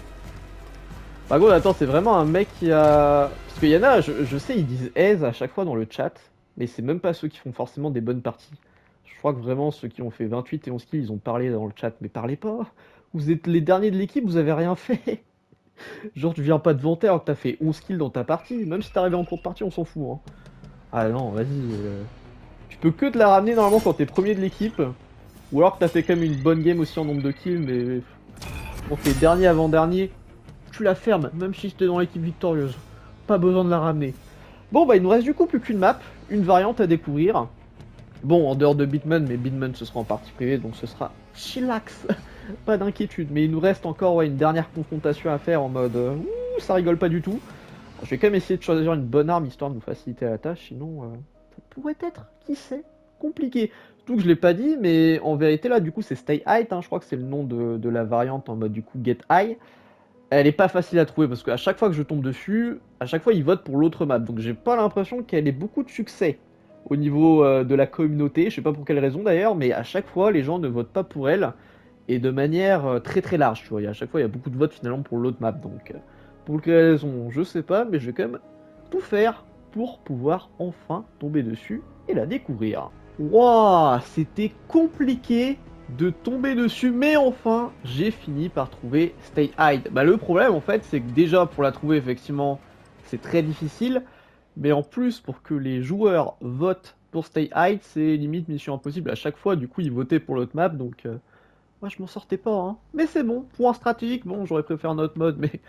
Par contre, attends, c'est vraiment un mec qui a... parce qu'il y en a, je, je sais, ils disent aise à chaque fois dans le chat. Mais c'est même pas ceux qui font forcément des bonnes parties. Je crois que vraiment ceux qui ont fait vingt-huit et onze kills, ils ont parlé dans le chat. Mais parlez pas. Vous êtes les derniers de l'équipe, vous avez rien fait. Genre tu viens pas te vanter alors que t'as fait onze kills dans ta partie. Même si t'es arrivé en cours de partie, on s'en fout. Hein. Ah non, vas-y. Euh... tu peux que te la ramener normalement quand t'es premier de l'équipe. Ou alors que t'as fait quand même une bonne game aussi en nombre de kills. Mais quand t'es dernier avant-dernier, tu la fermes. Même si t'es dans l'équipe victorieuse. Pas besoin de la ramener. Bon bah il nous reste du coup plus qu'une map. Une variante à découvrir. Bon en dehors de Bitman, mais Bitman ce sera en partie privée. Donc ce sera chillax. Pas d'inquiétude, mais il nous reste encore ouais, une dernière confrontation à faire en mode euh, ouh, ça rigole pas du tout. Je vais quand même essayer de choisir une bonne arme histoire de nous faciliter la tâche, sinon euh, ça pourrait être, qui sait, compliqué. Surtout que je l'ai pas dit, mais en vérité là du coup c'est Stay High, hein, je crois que c'est le nom de, de la variante en mode du coup Get High. Elle est pas facile à trouver parce qu'à chaque fois que je tombe dessus, à chaque fois ils votent pour l'autre map, donc j'ai pas l'impression qu'elle ait beaucoup de succès au niveau euh, de la communauté, je sais pas pour quelle raison d'ailleurs, mais à chaque fois les gens ne votent pas pour elle. Et de manière très très large, tu vois, à chaque fois il y a beaucoup de votes finalement pour l'autre map, donc pour quelle raison, je sais pas, mais je vais quand même tout faire pour pouvoir enfin tomber dessus et la découvrir. Wouah, c'était compliqué de tomber dessus, mais enfin, j'ai fini par trouver Stay Hide. Bah le problème en fait, c'est que déjà pour la trouver effectivement, c'est très difficile, mais en plus pour que les joueurs votent pour Stay Hide, c'est limite mission impossible. À chaque fois, du coup, ils votaient pour l'autre map, donc... Euh... moi je m'en sortais pas, hein. Mais c'est bon, point stratégique, bon j'aurais préféré un autre mode, mais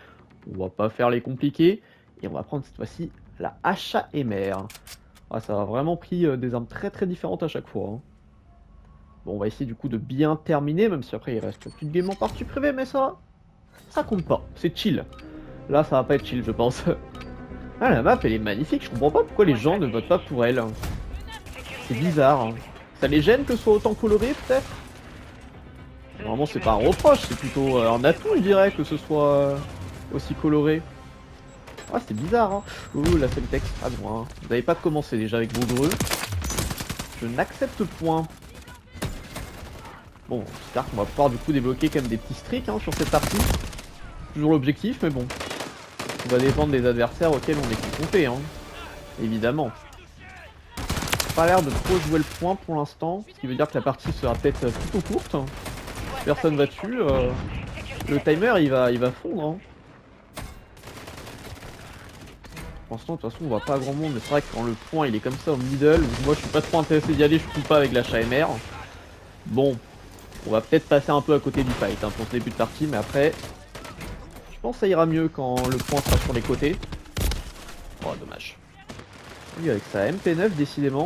On va pas faire les compliqués. Et on va prendre cette fois-ci la H M R. Ah, ça a vraiment pris euh, des armes très très différentes à chaque fois. Hein. Bon, on va essayer du coup de bien terminer, même si après il reste plus de game en partie privée, mais ça, ça compte pas. C'est chill. Là, ça va pas être chill, je pense. Ah, la map, elle est magnifique. Je comprends pas pourquoi les gens ne votent pas pour elle. C'est bizarre. Hein. Ça les gêne que ce soit autant coloré, peut-être? Normalement, c'est pas un reproche, c'est plutôt euh, un atout, je dirais, que ce soit euh, aussi coloré. Ah, c'est bizarre, hein. Ouh, la Semtex, pas loin. Hein. Vous n'avez pas commencé déjà avec vos greux. Je n'accepte point. Bon, j'espère qu'on va pouvoir du coup débloquer quand même des petits streaks hein, sur cette partie. Toujours l'objectif, mais bon. Ça va dépendre des adversaires auxquels on est confronté, hein. Évidemment. Pas l'air de trop jouer le point pour l'instant, ce qui veut dire que la partie sera peut-être plutôt courte. Personne va dessus. Euh, le timer il va, il va fondre. Hein. Pour l'instant, de toute façon, on voit pas grand monde, mais c'est vrai que quand le point il est comme ça au middle, moi je suis pas trop intéressé d'y aller, je coupe pas avec la H M R. Bon, on va peut-être passer un peu à côté du fight hein, pour ce début de partie, mais après, je pense que ça ira mieux quand le point sera sur les côtés. Oh, dommage. Lui avec sa M P neuf, décidément.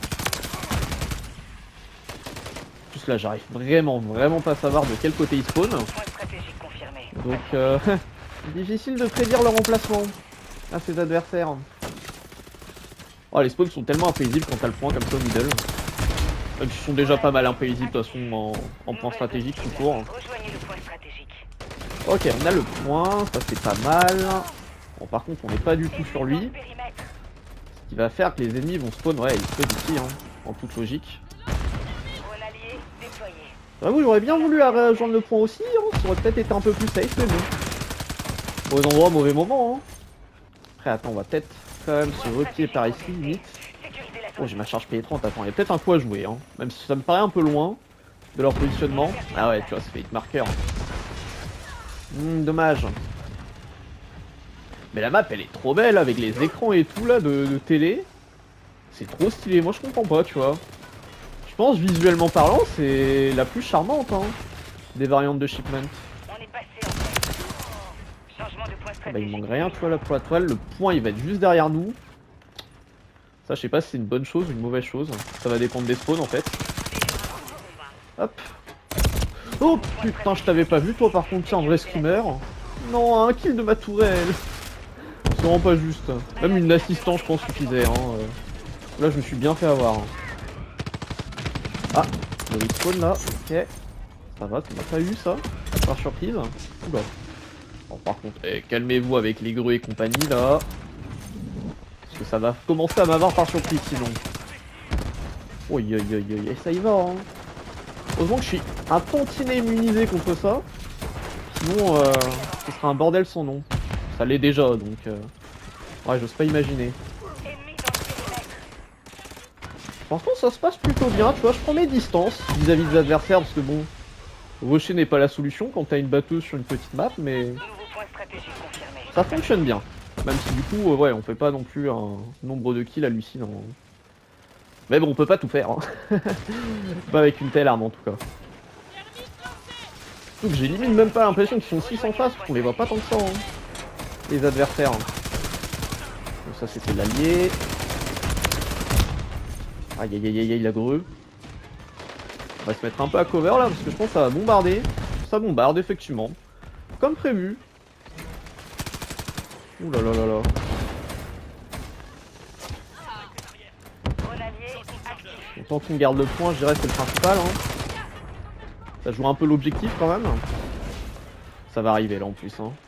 Juste là, j'arrive vraiment, vraiment pas à savoir de quel côté il spawn. Donc, euh, difficile de prédire leur emplacement à ses adversaires. Oh, les spawns sont tellement imprévisibles quand t'as le point comme ça au middle. Même s'ils sont déjà pas mal imprévisibles de toute façon en, en point stratégique tout court. Ok, on a le point, ça c'est pas mal. Bon, par contre, on n'est pas du tout sur lui. Ce qui va faire que les ennemis vont spawn, ouais, ils spawn ici, hein, en toute logique. J'avoue, j'aurais bien voulu rejoindre le point aussi, hein, ça aurait peut-être été un peu plus safe, mais bon. Mauvais endroit, mauvais moment. Hein. Après, attends, on va peut-être quand même se replier par ici, limite. Oh, j'ai ma charge pénétrante, attends, il y a peut-être un coup à jouer, hein. Même si ça me paraît un peu loin de leur positionnement. Ah ouais, tu vois, ça fait hit marker. Hmm, dommage. Mais la map, elle est trop belle, avec les écrans et tout, là, de, de télé. C'est trop stylé, moi je comprends pas, tu vois. Je pense, visuellement parlant, c'est la plus charmante, hein, des variantes de Shipment. Ah bah, il manque rien, tu vois, là, pour la toile. Le point, il va être juste derrière nous. Ça, je sais pas si c'est une bonne chose ou une mauvaise chose. Ça va dépendre des spawns, en fait. Hop. Oh, putain, je t'avais pas vu, toi, par contre, tiens, en vrai screamer. Non, un kill de ma tourelle. C'est vraiment pas juste. Même une assistance, je pense, suffisait. Hein. Là, je me suis bien fait avoir. Ah, le respawn là, ok. Ça va, ça m'a pas eu ça, par surprise. Oula. Bon, par contre, eh, calmez-vous avec les grues et compagnie là. Parce que ça va commencer à m'avoir par surprise sinon. Oh, aïe aïe aïe aïe, et ça y va hein. Heureusement que je suis un tantinet immunisé contre ça. Sinon, euh, ce sera un bordel sans nom. Ça l'est déjà donc. Euh... Ouais, j'ose pas imaginer. Franchement, ça se passe plutôt bien, tu vois, je prends mes distances vis-à-vis des adversaires, parce que bon, rusher n'est pas la solution quand t'as une batteuse sur une petite map, mais ça fonctionne bien. Même si du coup, euh, ouais, on fait pas non plus un nombre de kills hallucinant. Mais bon, on peut pas tout faire, hein. Pas avec une telle arme en tout cas. Surtout que j'ai limite même pas l'impression qu'ils sont six en face, parce qu'on les voit pas tant que ça, hein, les adversaires. Donc ça c'était l'allié. Aïe aïe aïe aïe la greu. On va se mettre un peu à cover là parce que je pense que ça va bombarder. Ça bombarde effectivement. Comme prévu. Ouh là là là là. Tant qu'on garde le point, je dirais que c'est le principal. Hein. Ça joue un peu l'objectif quand même. Ça va arriver là en plus. Hein.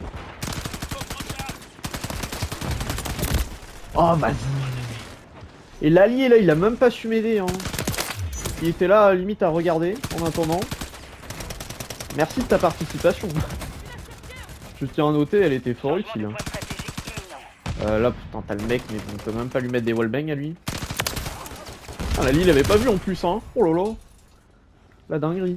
Oh vas-y. Et l'allié là, il a même pas su m'aider. Hein. Il était là limite à regarder en attendant. Merci de ta participation. Je tiens à noter, elle était fort utile. Euh, là, putain, t'as le mec, mais on peut même pas lui mettre des wallbangs à lui. Ah, l'allié, il avait pas vu en plus, hein. Oh là là. La dinguerie.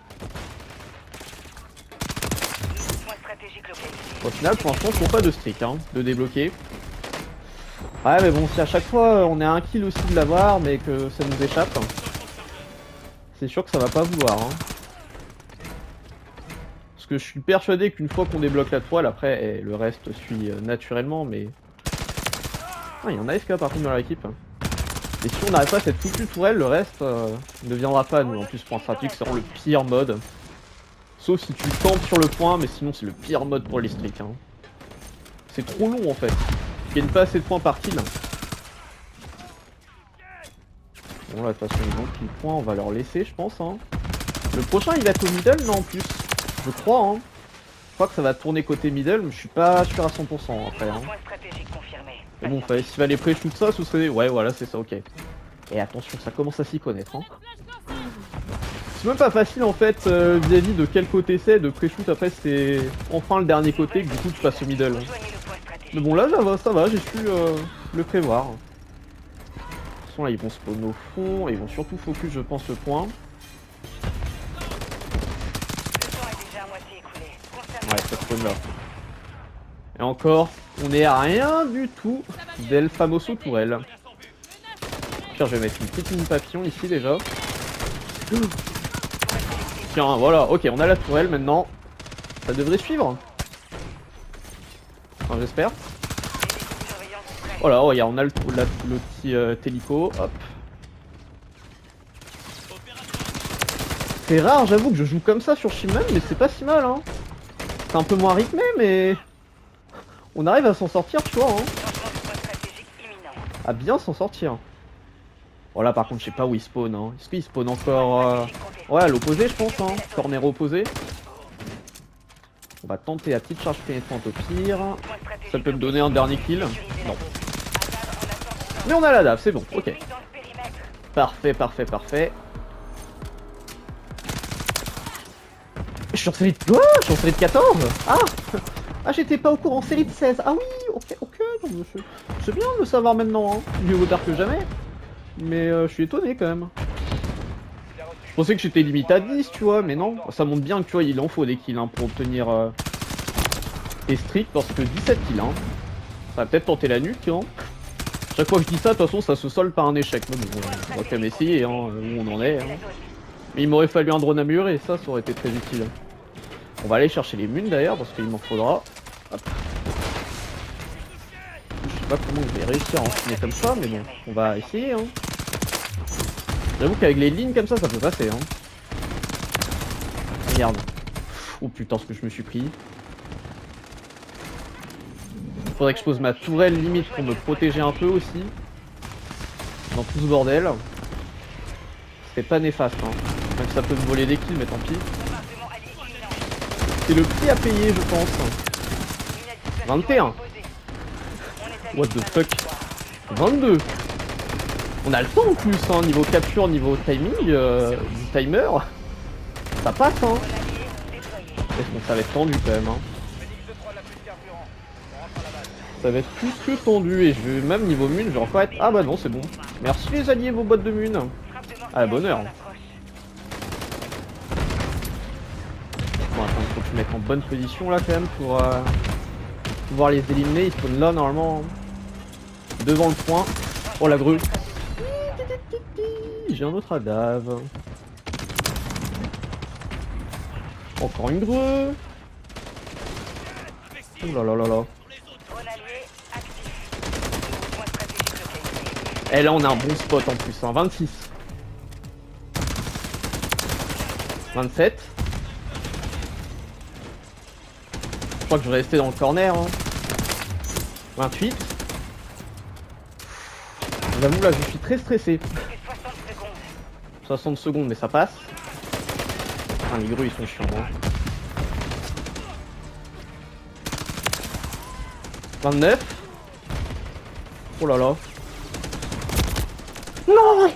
Au final, pour l'instant, je trouve pas de streak, hein, de débloquer. Ouais, mais bon, si à chaque fois on est à un kill aussi de l'avoir, mais que ça nous échappe, c'est sûr que ça va pas vouloir. Hein. Parce que je suis persuadé qu'une fois qu'on débloque la toile, après eh, le reste suit euh, naturellement, mais... Ah, il y en a F K par contre dans l'équipe. Et si on n'arrive pas cette foutue tourelle, le reste euh, ne viendra pas à nous. En plus point stratégique, c'est vraiment le pire mode. Sauf si tu campes sur le point, mais sinon c'est le pire mode pour les streaks. Hein. C'est trop long en fait. Tu gagnes pas assez de points par kill. Bon là de toute façon ils ont pris le point, on va leur laisser je pense. Hein. Le prochain il va être au middle non en plus. Je crois hein. Je crois que ça va tourner côté middle, mais je suis pas sûr à cent pour cent après. Hein. Mais bon, s'il va les pré-shoot ça, ce serait... Ouais voilà c'est ça, ok. Et attention, ça commence à s'y connaître. Hein. C'est même pas facile en fait euh, vis-à-vis de quel côté c'est, de pré-shoot après c'est enfin le dernier côté que du coup tu passes au middle. Mais bon là ça va, ça va, j'ai su euh, le prévoir. De toute façon là ils vont spawn au fond et ils vont surtout focus je pense le point. Ouais ça spawn là. Et encore, on est à rien du tout d'El Famoso Tourelle. Tiens je vais mettre une petite mine papillon ici déjà. Tiens, voilà, ok, on a la tourelle maintenant. Ça devrait suivre. Enfin, j'espère. Voilà, oh, regarde, on a le, la, le petit euh, télico. Hop. C'est rare, j'avoue que je joue comme ça sur Shimon, mais c'est pas si mal. Hein. C'est un peu moins rythmé, mais on arrive à s'en sortir, tu vois. Hein. À bien s'en sortir. Bon, là, par contre, je sais pas où il spawn. Hein. Est-ce qu'il spawn encore euh... Ouais, à l'opposé, je pense, hein. Corner opposé. On va tenter la petite charge pénétrante au pire. Ça peut me donner un dernier kill. Non. Mais on a la dave, c'est bon, ok. Parfait, parfait, parfait. Je suis en série de... Quoi Je suis en série de quatorze. Ah Ah, j'étais pas au courant, série de seize. Ah oui, ok, ok. C'est bien de le savoir maintenant, hein. Mieux vaut tard que jamais. Mais euh, je suis étonné quand même. Je pensais que j'étais limite à dix, tu vois, mais non. Ça montre bien que tu vois, il en faut des kills hein, pour obtenir euh, des streaks, parce que dix-sept kills, hein. Ça va peut-être tenter la nuque, hein. Chaque fois que je dis ça, de toute façon, ça se solde par un échec. Mais bon, on va quand même essayer, hein, où on en est. Hein. Mais il m'aurait fallu un drone amélioré, ça, ça aurait été très utile. On va aller chercher les munes d'ailleurs, parce qu'il m'en faudra. Hop. Je sais pas comment je vais réussir à enchaîner comme ça, mais bon, on va essayer, hein. J'avoue qu'avec les lignes comme ça, ça peut passer, hein. Regarde. Oh putain, ce que je me suis pris. Faudrait que je pose ma tourelle limite pour me protéger un peu aussi. Dans tout ce bordel. C'est pas néfaste, hein. Même si ça peut me voler des kills, mais tant pis. C'est le prix à payer, je pense. vingt et un. What the fuck. vingt-deux. On a le temps en plus, hein, niveau capture, niveau timing, euh, du timer. Ça passe, hein. Bon, ça va être tendu quand même, hein. Ça va être plus que tendu et je vais même niveau mune, je vais encore être... Ah bah non, c'est bon. Merci les alliés, vos bottes de mune. À la bonne heure. Bon, attends, il faut que je mette en bonne position là quand même pour euh, pouvoir les éliminer. Ils spawnent là normalement. Devant le point. Oh la grue. J'ai un autre adave. Encore une grue. Oh là là là là. Et là on a un bon spot en plus, hein. vingt-six. vingt-sept. Je crois que je vais rester dans le corner. Hein. vingt-huit. J'avoue là je suis très stressé. soixante secondes mais ça passe. Ah, les grues ils sont chiants. Hein. vingt-neuf. Oh là là. Non!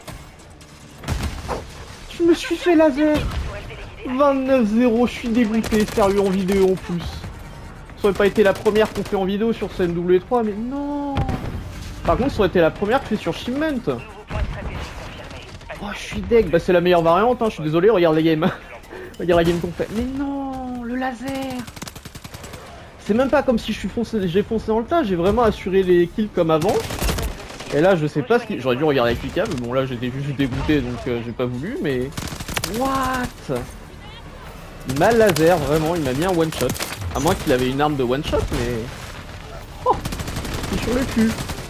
Je me suis fait laser. vingt-neuf zéro, je suis dégoûté, sérieux en vidéo en plus. Ça aurait pas été la première qu'on fait en vidéo sur C N W trois, mais non. Par contre ça aurait été la première que je fais sur Shipment. Oh je suis deg, bah c'est la meilleure variante, hein. Je suis désolé, regarde la game. Regarde la game qu'on fait. Mais non, le laser. C'est même pas comme si je suis foncé, j'ai foncé dans le tas, j'ai vraiment assuré les kills comme avant. Et là je sais pas ce qui... J'aurais dû regarder avec Lucas, mais bon là j'étais juste dégoûté donc euh, j'ai pas voulu, mais... What? Il m'a laser, vraiment, il m'a mis un one shot. À moins qu'il avait une arme de one shot, mais... Oh, je suis sur le cul.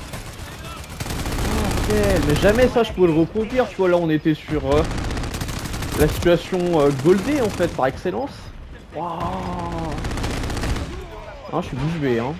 Oh, quel... Mais jamais ça je pouvais le reproduire, tu vois, là on était sur euh, la situation euh, goldée en fait, par excellence. Waouh. Ah, je suis bouche bée, hein.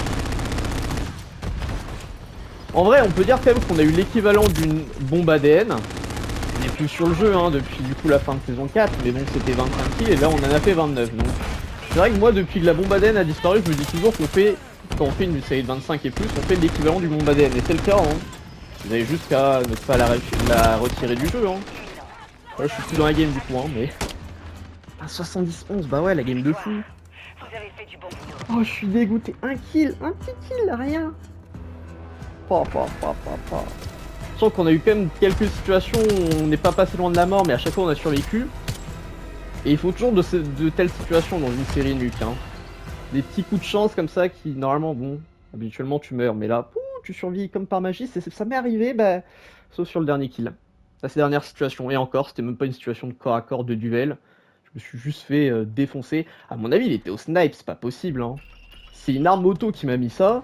En vrai, on peut dire quand même qu'on a eu l'équivalent d'une bombe A D N. On n'est plus sur le jeu hein, depuis du coup la fin de saison quatre, mais bon c'était vingt-cinq kills et là on en a fait vingt-neuf. Donc c'est vrai que moi depuis que la bombe A D N a disparu, je me dis toujours qu'on fait, quand on fait une série de vingt-cinq et plus, on fait l'équivalent du bombe A D N. Et c'est le cas, hein. Vous avez juste qu'à ne pas la, la retirer du jeu. Hein. Là je suis plus dans la game du coup, hein, mais... Ah, soixante-dix onze, bah ouais la game de fou. Oh je suis dégoûté, un kill, un petit kill, rien. Pa, pa, pa, pa, pa. Je sens qu'on a eu quand même quelques situations où on n'est pas passé loin de la mort, mais à chaque fois on a survécu. Et il faut toujours de, ce, de telles situations dans une série nuque. Hein. Des petits coups de chance comme ça qui, normalement, bon, habituellement tu meurs, mais là, pouh, tu survis comme par magie. Ça m'est arrivé, bah, sauf sur le dernier kill. La dernière situation, et encore, c'était même pas une situation de corps à corps de duel. Je me suis juste fait euh, défoncer. À mon avis, il était au snipe, c'est pas possible. Hein. C'est une arme auto qui m'a mis ça.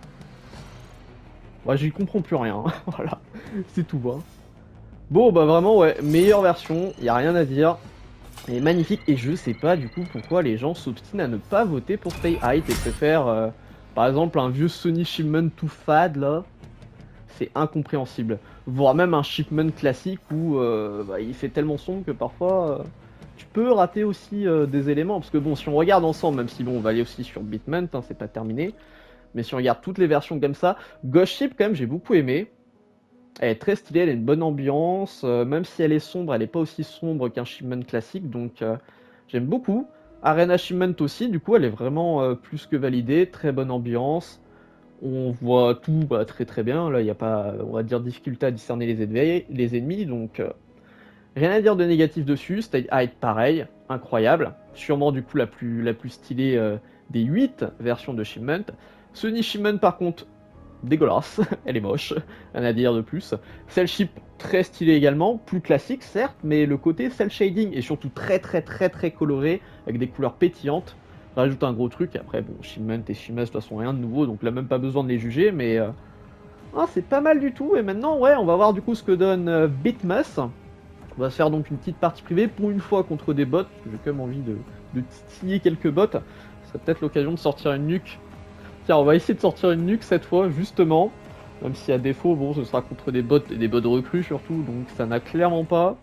Bah, j'y comprends plus rien, voilà, c'est tout. Hein. Bon, bah vraiment, ouais, meilleure version, y a rien à dire. Elle est magnifique, et je sais pas du coup pourquoi les gens s'obstinent à ne pas voter pour Stay Height et préfèrent, euh, par exemple, un vieux Sony Shipment tout fade, là. C'est incompréhensible. Voire même un Shipment classique où euh, bah, il fait tellement sombre que parfois, euh, tu peux rater aussi euh, des éléments. Parce que bon, si on regarde ensemble, même si bon, on va aller aussi sur Bitment, hein, c'est pas terminé. Mais si on regarde toutes les versions comme ça, Ghost Ship quand même j'ai beaucoup aimé. Elle est très stylée, elle a une bonne ambiance, euh, même si elle est sombre, elle n'est pas aussi sombre qu'un Shipment classique, donc euh, j'aime beaucoup. Arena Shipment aussi, du coup elle est vraiment euh, plus que validée, très bonne ambiance. On voit tout bah, très très bien, là il n'y a pas, on va dire, difficulté à discerner les, ennemis, les ennemis donc euh, rien à dire de négatif dessus. Stay Height pareil, incroyable. Sûrement du coup la plus, la plus stylée euh, des huit versions de Shipment. Sony Shipment par contre, dégueulasse, elle est moche, rien à dire de plus. Cell Ship très stylé également, plus classique certes, mais le côté cell shading est surtout très très très très coloré, avec des couleurs pétillantes, ça rajoute un gros truc. Après bon, Shipment et Shimaz de toute façon rien de nouveau, donc là même pas besoin de les juger, mais euh... ah, c'est pas mal du tout. Et maintenant ouais, on va voir du coup ce que donne euh, Bitmus. On va se faire donc une petite partie privée pour une fois contre des bots, parce que j'ai quand même envie de, de titiller quelques bots. Ça serait peut-être l'occasion de sortir une nuque. Tiens, on va essayer de sortir une nuque cette fois, justement. Même si à défaut, bon, ce sera contre des bots et des bots recrues surtout, donc ça n'a clairement pas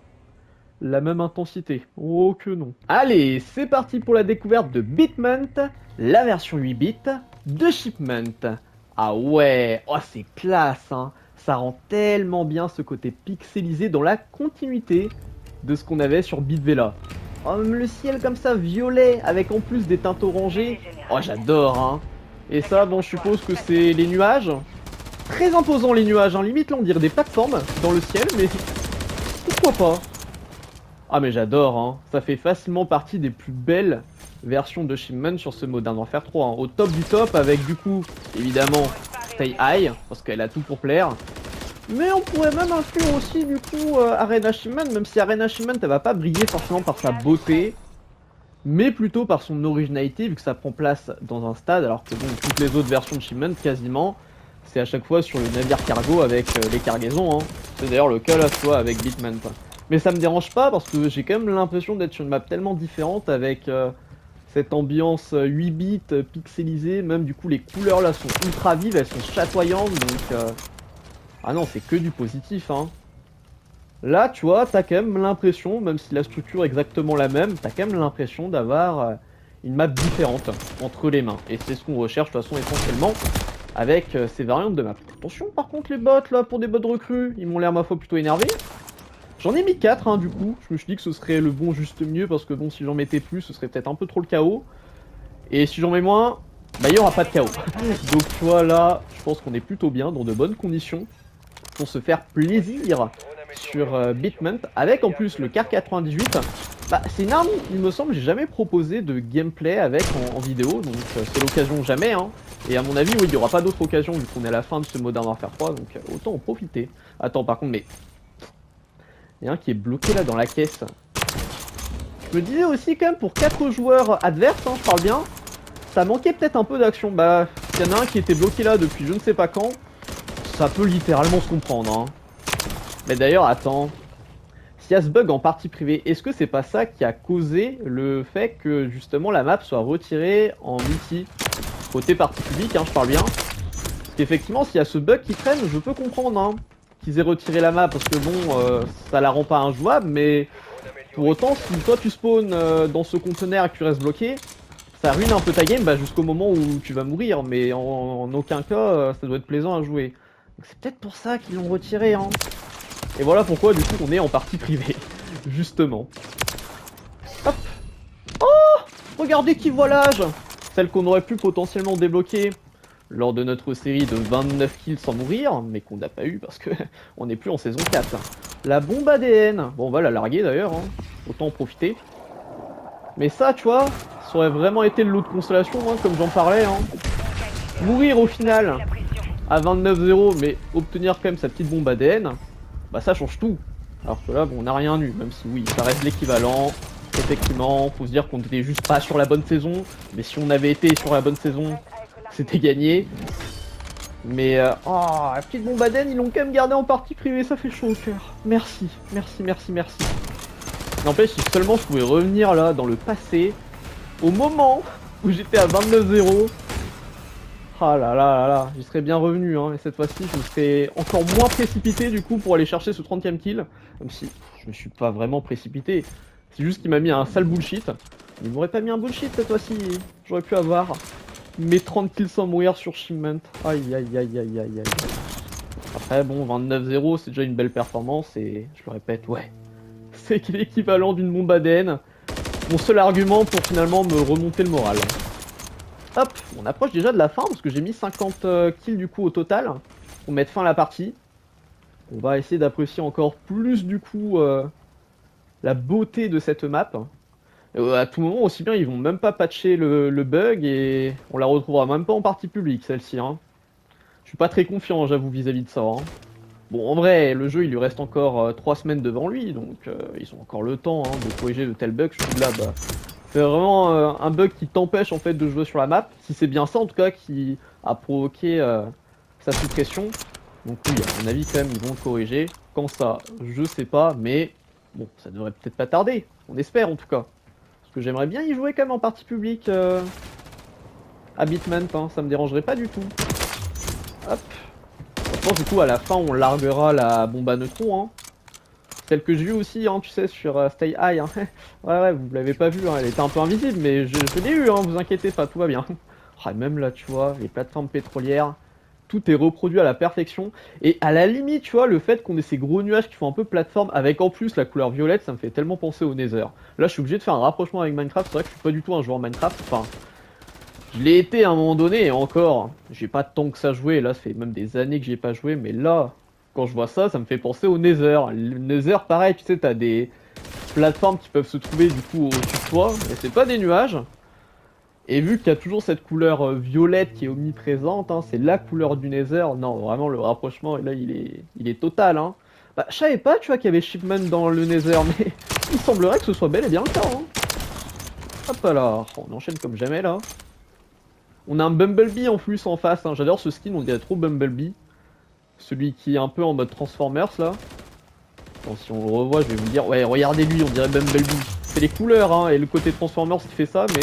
la même intensité. Oh que non. Allez, c'est parti pour la découverte de Bitment, la version huit bits de Shipment. Ah ouais, oh c'est classe, hein. Ça rend tellement bien ce côté pixelisé dans la continuité de ce qu'on avait sur Bitvela. Oh, même le ciel comme ça, violet, avec en plus des teintes orangées. Oh, j'adore, hein. Et ça, bon, je suppose que c'est les nuages. Très imposants les nuages, hein. Limite là on dirait des plateformes dans le ciel, mais pourquoi pas. Ah mais j'adore, hein. Ça fait facilement partie des plus belles versions de Shipment sur ce Modern Warfare trois. Hein. Au top du top, avec du coup, évidemment, Stay High, parce qu'elle a tout pour plaire. Mais on pourrait même inclure aussi du coup euh, Arena Shipment, même si Arena Shipment elle va pas briller forcément par sa beauté, mais plutôt par son originalité, vu que ça prend place dans un stade, alors que bon, toutes les autres versions de Shipment, quasiment, c'est à chaque fois sur le navire cargo avec euh, les cargaisons. Hein. C'est d'ailleurs le cas là, soit avec Bitment. Mais ça me dérange pas, parce que j'ai quand même l'impression d'être sur une map tellement différente, avec euh, cette ambiance huit bits, euh, pixelisée, même du coup les couleurs là sont ultra vives, elles sont chatoyantes, donc... Euh... Ah non, c'est que du positif, hein. Là, tu vois, t'as quand même l'impression, même si la structure est exactement la même, t'as quand même l'impression d'avoir une map différente entre les mains. Et c'est ce qu'on recherche de toute façon essentiellement avec ces variantes de map. Attention par contre les bots là, pour des bots recrues, ils m'ont l'air ma foi plutôt énervés. J'en ai mis quatre hein, du coup, je me suis dit que ce serait le bon juste mieux, parce que bon, si j'en mettais plus, ce serait peut-être un peu trop le chaos. Et si j'en mets moins, bah il n'y aura pas de chaos. Donc tu vois là, je pense qu'on est plutôt bien, dans de bonnes conditions, pour se faire plaisir sur euh, Bitment, avec en plus le Car quatre-vingt-dix-huit. Bah, c'est une arme, il me semble, j'ai jamais proposé de gameplay avec en, en vidéo, donc euh, c'est l'occasion jamais, hein. Et à mon avis, oui, il n'y aura pas d'autre occasion, vu qu'on est à la fin de ce Modern Warfare trois, donc euh, autant en profiter. Attends, par contre, mais... Il y a un qui est bloqué là dans la caisse. Je me disais aussi quand même pour quatre joueurs adverses, hein, je parle bien, ça manquait peut-être un peu d'action. Bah, il y en a un qui était bloqué là depuis je ne sais pas quand, ça peut littéralement se comprendre. Hein. Mais d'ailleurs, attends, s'il y a ce bug en partie privée, est-ce que c'est pas ça qui a causé le fait que justement la map soit retirée en multi côté partie publique, hein, je parle bien. Parce qu'effectivement, s'il y a ce bug qui traîne, je peux comprendre hein, qu'ils aient retiré la map parce que bon, euh, ça la rend pas injouable, mais pour autant, si toi tu spawns euh, dans ce conteneur et que tu restes bloqué, ça ruine un peu ta game bah, jusqu'au moment où tu vas mourir, mais en, en aucun cas, euh, ça doit être plaisant à jouer. Donc c'est peut-être pour ça qu'ils l'ont retiré, hein. Et voilà pourquoi du coup on est en partie privée, justement. Hop. Oh, regardez qui volage. Celle qu'on aurait pu potentiellement débloquer lors de notre série de vingt-neuf kills sans mourir, mais qu'on n'a pas eu parce que on n'est plus en saison quatre. La bombe A D N. Bon, on va la larguer d'ailleurs, hein. Autant en profiter. Mais ça, tu vois, ça aurait vraiment été le lot de consolation, hein, comme j'en parlais. Hein. Mourir au final à vingt-neuf zéro, mais obtenir quand même sa petite bombe A D N, bah ça change tout. Alors que là, bon, on n'a rien eu, même si oui, ça reste l'équivalent. Effectivement, faut se dire qu'on était juste pas sur la bonne saison, mais si on avait été sur la bonne saison, c'était gagné. Mais euh, oh, la petite bombe A D N, ils l'ont quand même gardé en partie privée, ça fait chaud au cœur. Merci, merci, merci, merci. N'empêche, si seulement je pouvais revenir là dans le passé, au moment où j'étais à vingt-neuf zéro, ah là là là là, j'y serais bien revenu, hein, et cette fois-ci je me serais encore moins précipité du coup pour aller chercher ce trentième kill, même si je me suis pas vraiment précipité, c'est juste qu'il m'a mis un sale bullshit. Il m'aurait pas mis un bullshit cette fois-ci, j'aurais pu avoir mes trente kills sans mourir sur Shipment. Aïe aïe aïe aïe aïe aïe. Après bon, vingt-neuf zéro c'est déjà une belle performance et je le répète, ouais, c'est l'équivalent d'une bombe A D N, mon seul argument pour finalement me remonter le moral. Hop, on approche déjà de la fin parce que j'ai mis cinquante kills du coup au total pour mettre fin à la partie. On va essayer d'apprécier encore plus du coup euh, la beauté de cette map. Euh, à tout moment aussi bien ils vont même pas patcher le, le bug et on la retrouvera même pas en partie publique celle-ci. Hein. Je suis pas très confiant j'avoue vis-à-vis de ça. Hein. Bon en vrai le jeu il lui reste encore euh, trois semaines devant lui donc euh, ils ont encore le temps hein, de corriger de tels bugs. Je suis là bah... C'est vraiment euh, un bug qui t'empêche en fait de jouer sur la map, si c'est bien ça en tout cas qui a provoqué euh, sa suppression. Donc oui, à mon avis quand même ils vont le corriger. Quand ça, je sais pas, mais bon, ça devrait peut-être pas tarder, on espère en tout cas. Parce que j'aimerais bien y jouer quand même en partie publique euh, à Bitment, hein, ça me dérangerait pas du tout. Hop. Je pense du coup à la fin on larguera la bombe à neutrons. Hein. Celle que j'ai eu aussi, hein, tu sais, sur uh, Stay High. Hein. ouais, ouais, vous l'avez pas vu, hein, elle était un peu invisible, mais je, je l'ai eu, hein, vous inquiétez pas, tout va bien. ah, même là, tu vois, les plateformes pétrolières, tout est reproduit à la perfection. Et à la limite, tu vois, le fait qu'on ait ces gros nuages qui font un peu plateforme, avec en plus la couleur violette, ça me fait tellement penser au Nether. Là, je suis obligé de faire un rapprochement avec Minecraft, c'est vrai que je suis pas du tout un joueur Minecraft, enfin... Je l'ai été à un moment donné, et encore, j'ai pas tant que ça joué, là, ça fait même des années que j'ai pas joué, mais là... Quand je vois ça, ça me fait penser au Nether. Le Nether, pareil, tu sais, t'as des plateformes qui peuvent se trouver du coup au-dessus de toi, mais c'est pas des nuages. Et vu qu'il y a toujours cette couleur euh, violette qui est omniprésente, hein, c'est la couleur du Nether. Non, vraiment, le rapprochement, là, il est, il est total. Hein. Bah, je savais pas, tu vois, qu'il y avait Shipment dans le Nether, mais il semblerait que ce soit bel et bien le cas. Hein. Hop là, on enchaîne comme jamais là. On a un Bumblebee en plus en face. Hein. J'adore ce skin, on dirait trop Bumblebee. Celui qui est un peu en mode Transformers là. Bon, si on le revoit, je vais vous dire, ouais, regardez lui, on dirait Bumblebee. C'est les couleurs hein, et le côté Transformers qui fait ça, mais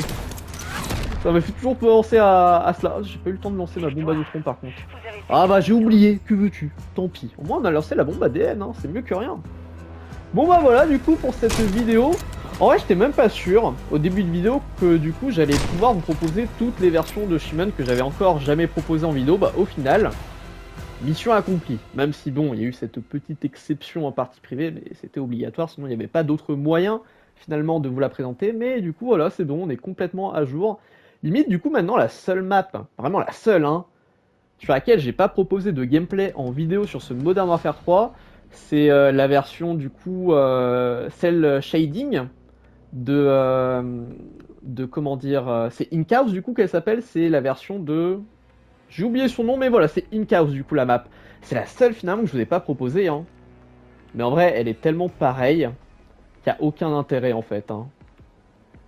ça m'a fait toujours penser à, à cela. Oh, j'ai pas eu le temps de lancer ma bombe à neutrons par contre. Ah bah j'ai oublié, que veux-tu? Tant pis. Au moins on a lancé la bombe A D N, hein, c'est mieux que rien. Bon bah voilà du coup pour cette vidéo. En vrai j'étais même pas sûr au début de vidéo que du coup j'allais pouvoir vous proposer toutes les versions de Shipment que j'avais encore jamais proposé en vidéo. Bah au final... Mission accomplie, même si bon, il y a eu cette petite exception en partie privée, mais c'était obligatoire, sinon il n'y avait pas d'autre moyen finalement de vous la présenter, mais du coup voilà, c'est bon, on est complètement à jour. Limite du coup maintenant la seule map, vraiment la seule, hein, sur laquelle j'ai pas proposé de gameplay en vidéo sur ce Modern Warfare trois, c'est euh, la version du coup, euh, celle shading de, euh, de comment dire, euh, c'est Inkhouse du coup qu'elle s'appelle, c'est la version de... J'ai oublié son nom, mais voilà, c'est Inkhouse du coup la map. C'est la seule finalement que je vous ai pas proposée. Hein. Mais en vrai, elle est tellement pareille qu'il n'y a aucun intérêt en fait. Hein.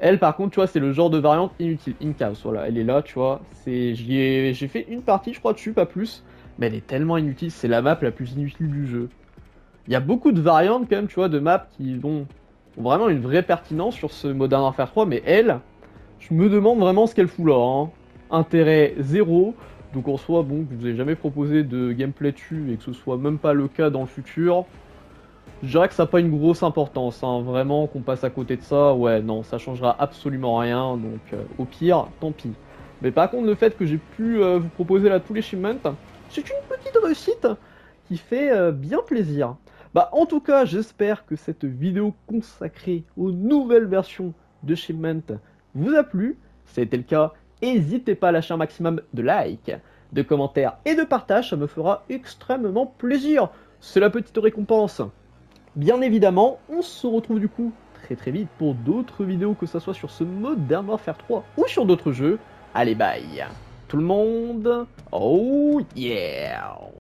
Elle, par contre, tu vois, c'est le genre de variante inutile. Incas, voilà, elle est là, tu vois. C'est, j'y ai... J'ai fait une partie, je crois, dessus, pas plus. Mais elle est tellement inutile, c'est la map la plus inutile du jeu. Il y a beaucoup de variantes, quand même, tu vois, de maps qui vont ont vraiment une vraie pertinence sur ce Modern Warfare trois, mais elle, je me demande vraiment ce qu'elle fout là. Hein. Intérêt zéro. Donc en soi, bon, je vous ai jamais proposé de gameplay dessus et que ce soit même pas le cas dans le futur. Je dirais que ça n'a pas une grosse importance, hein. Vraiment qu'on passe à côté de ça, ouais, non, ça changera absolument rien, donc euh, au pire, tant pis. Mais par contre, le fait que j'ai pu euh, vous proposer là tous les shipments, c'est une petite réussite qui fait euh, bien plaisir. Bah en tout cas, j'espère que cette vidéo consacrée aux nouvelles versions de Shipment vous a plu. Si c'était le cas, n'hésitez pas à lâcher un maximum de likes, de commentaires et de partage, ça me fera extrêmement plaisir. C'est la petite récompense. Bien évidemment, on se retrouve du coup très très vite pour d'autres vidéos, que ce soit sur ce Modern Warfare trois ou sur d'autres jeux. Allez bye tout le monde, oh yeah.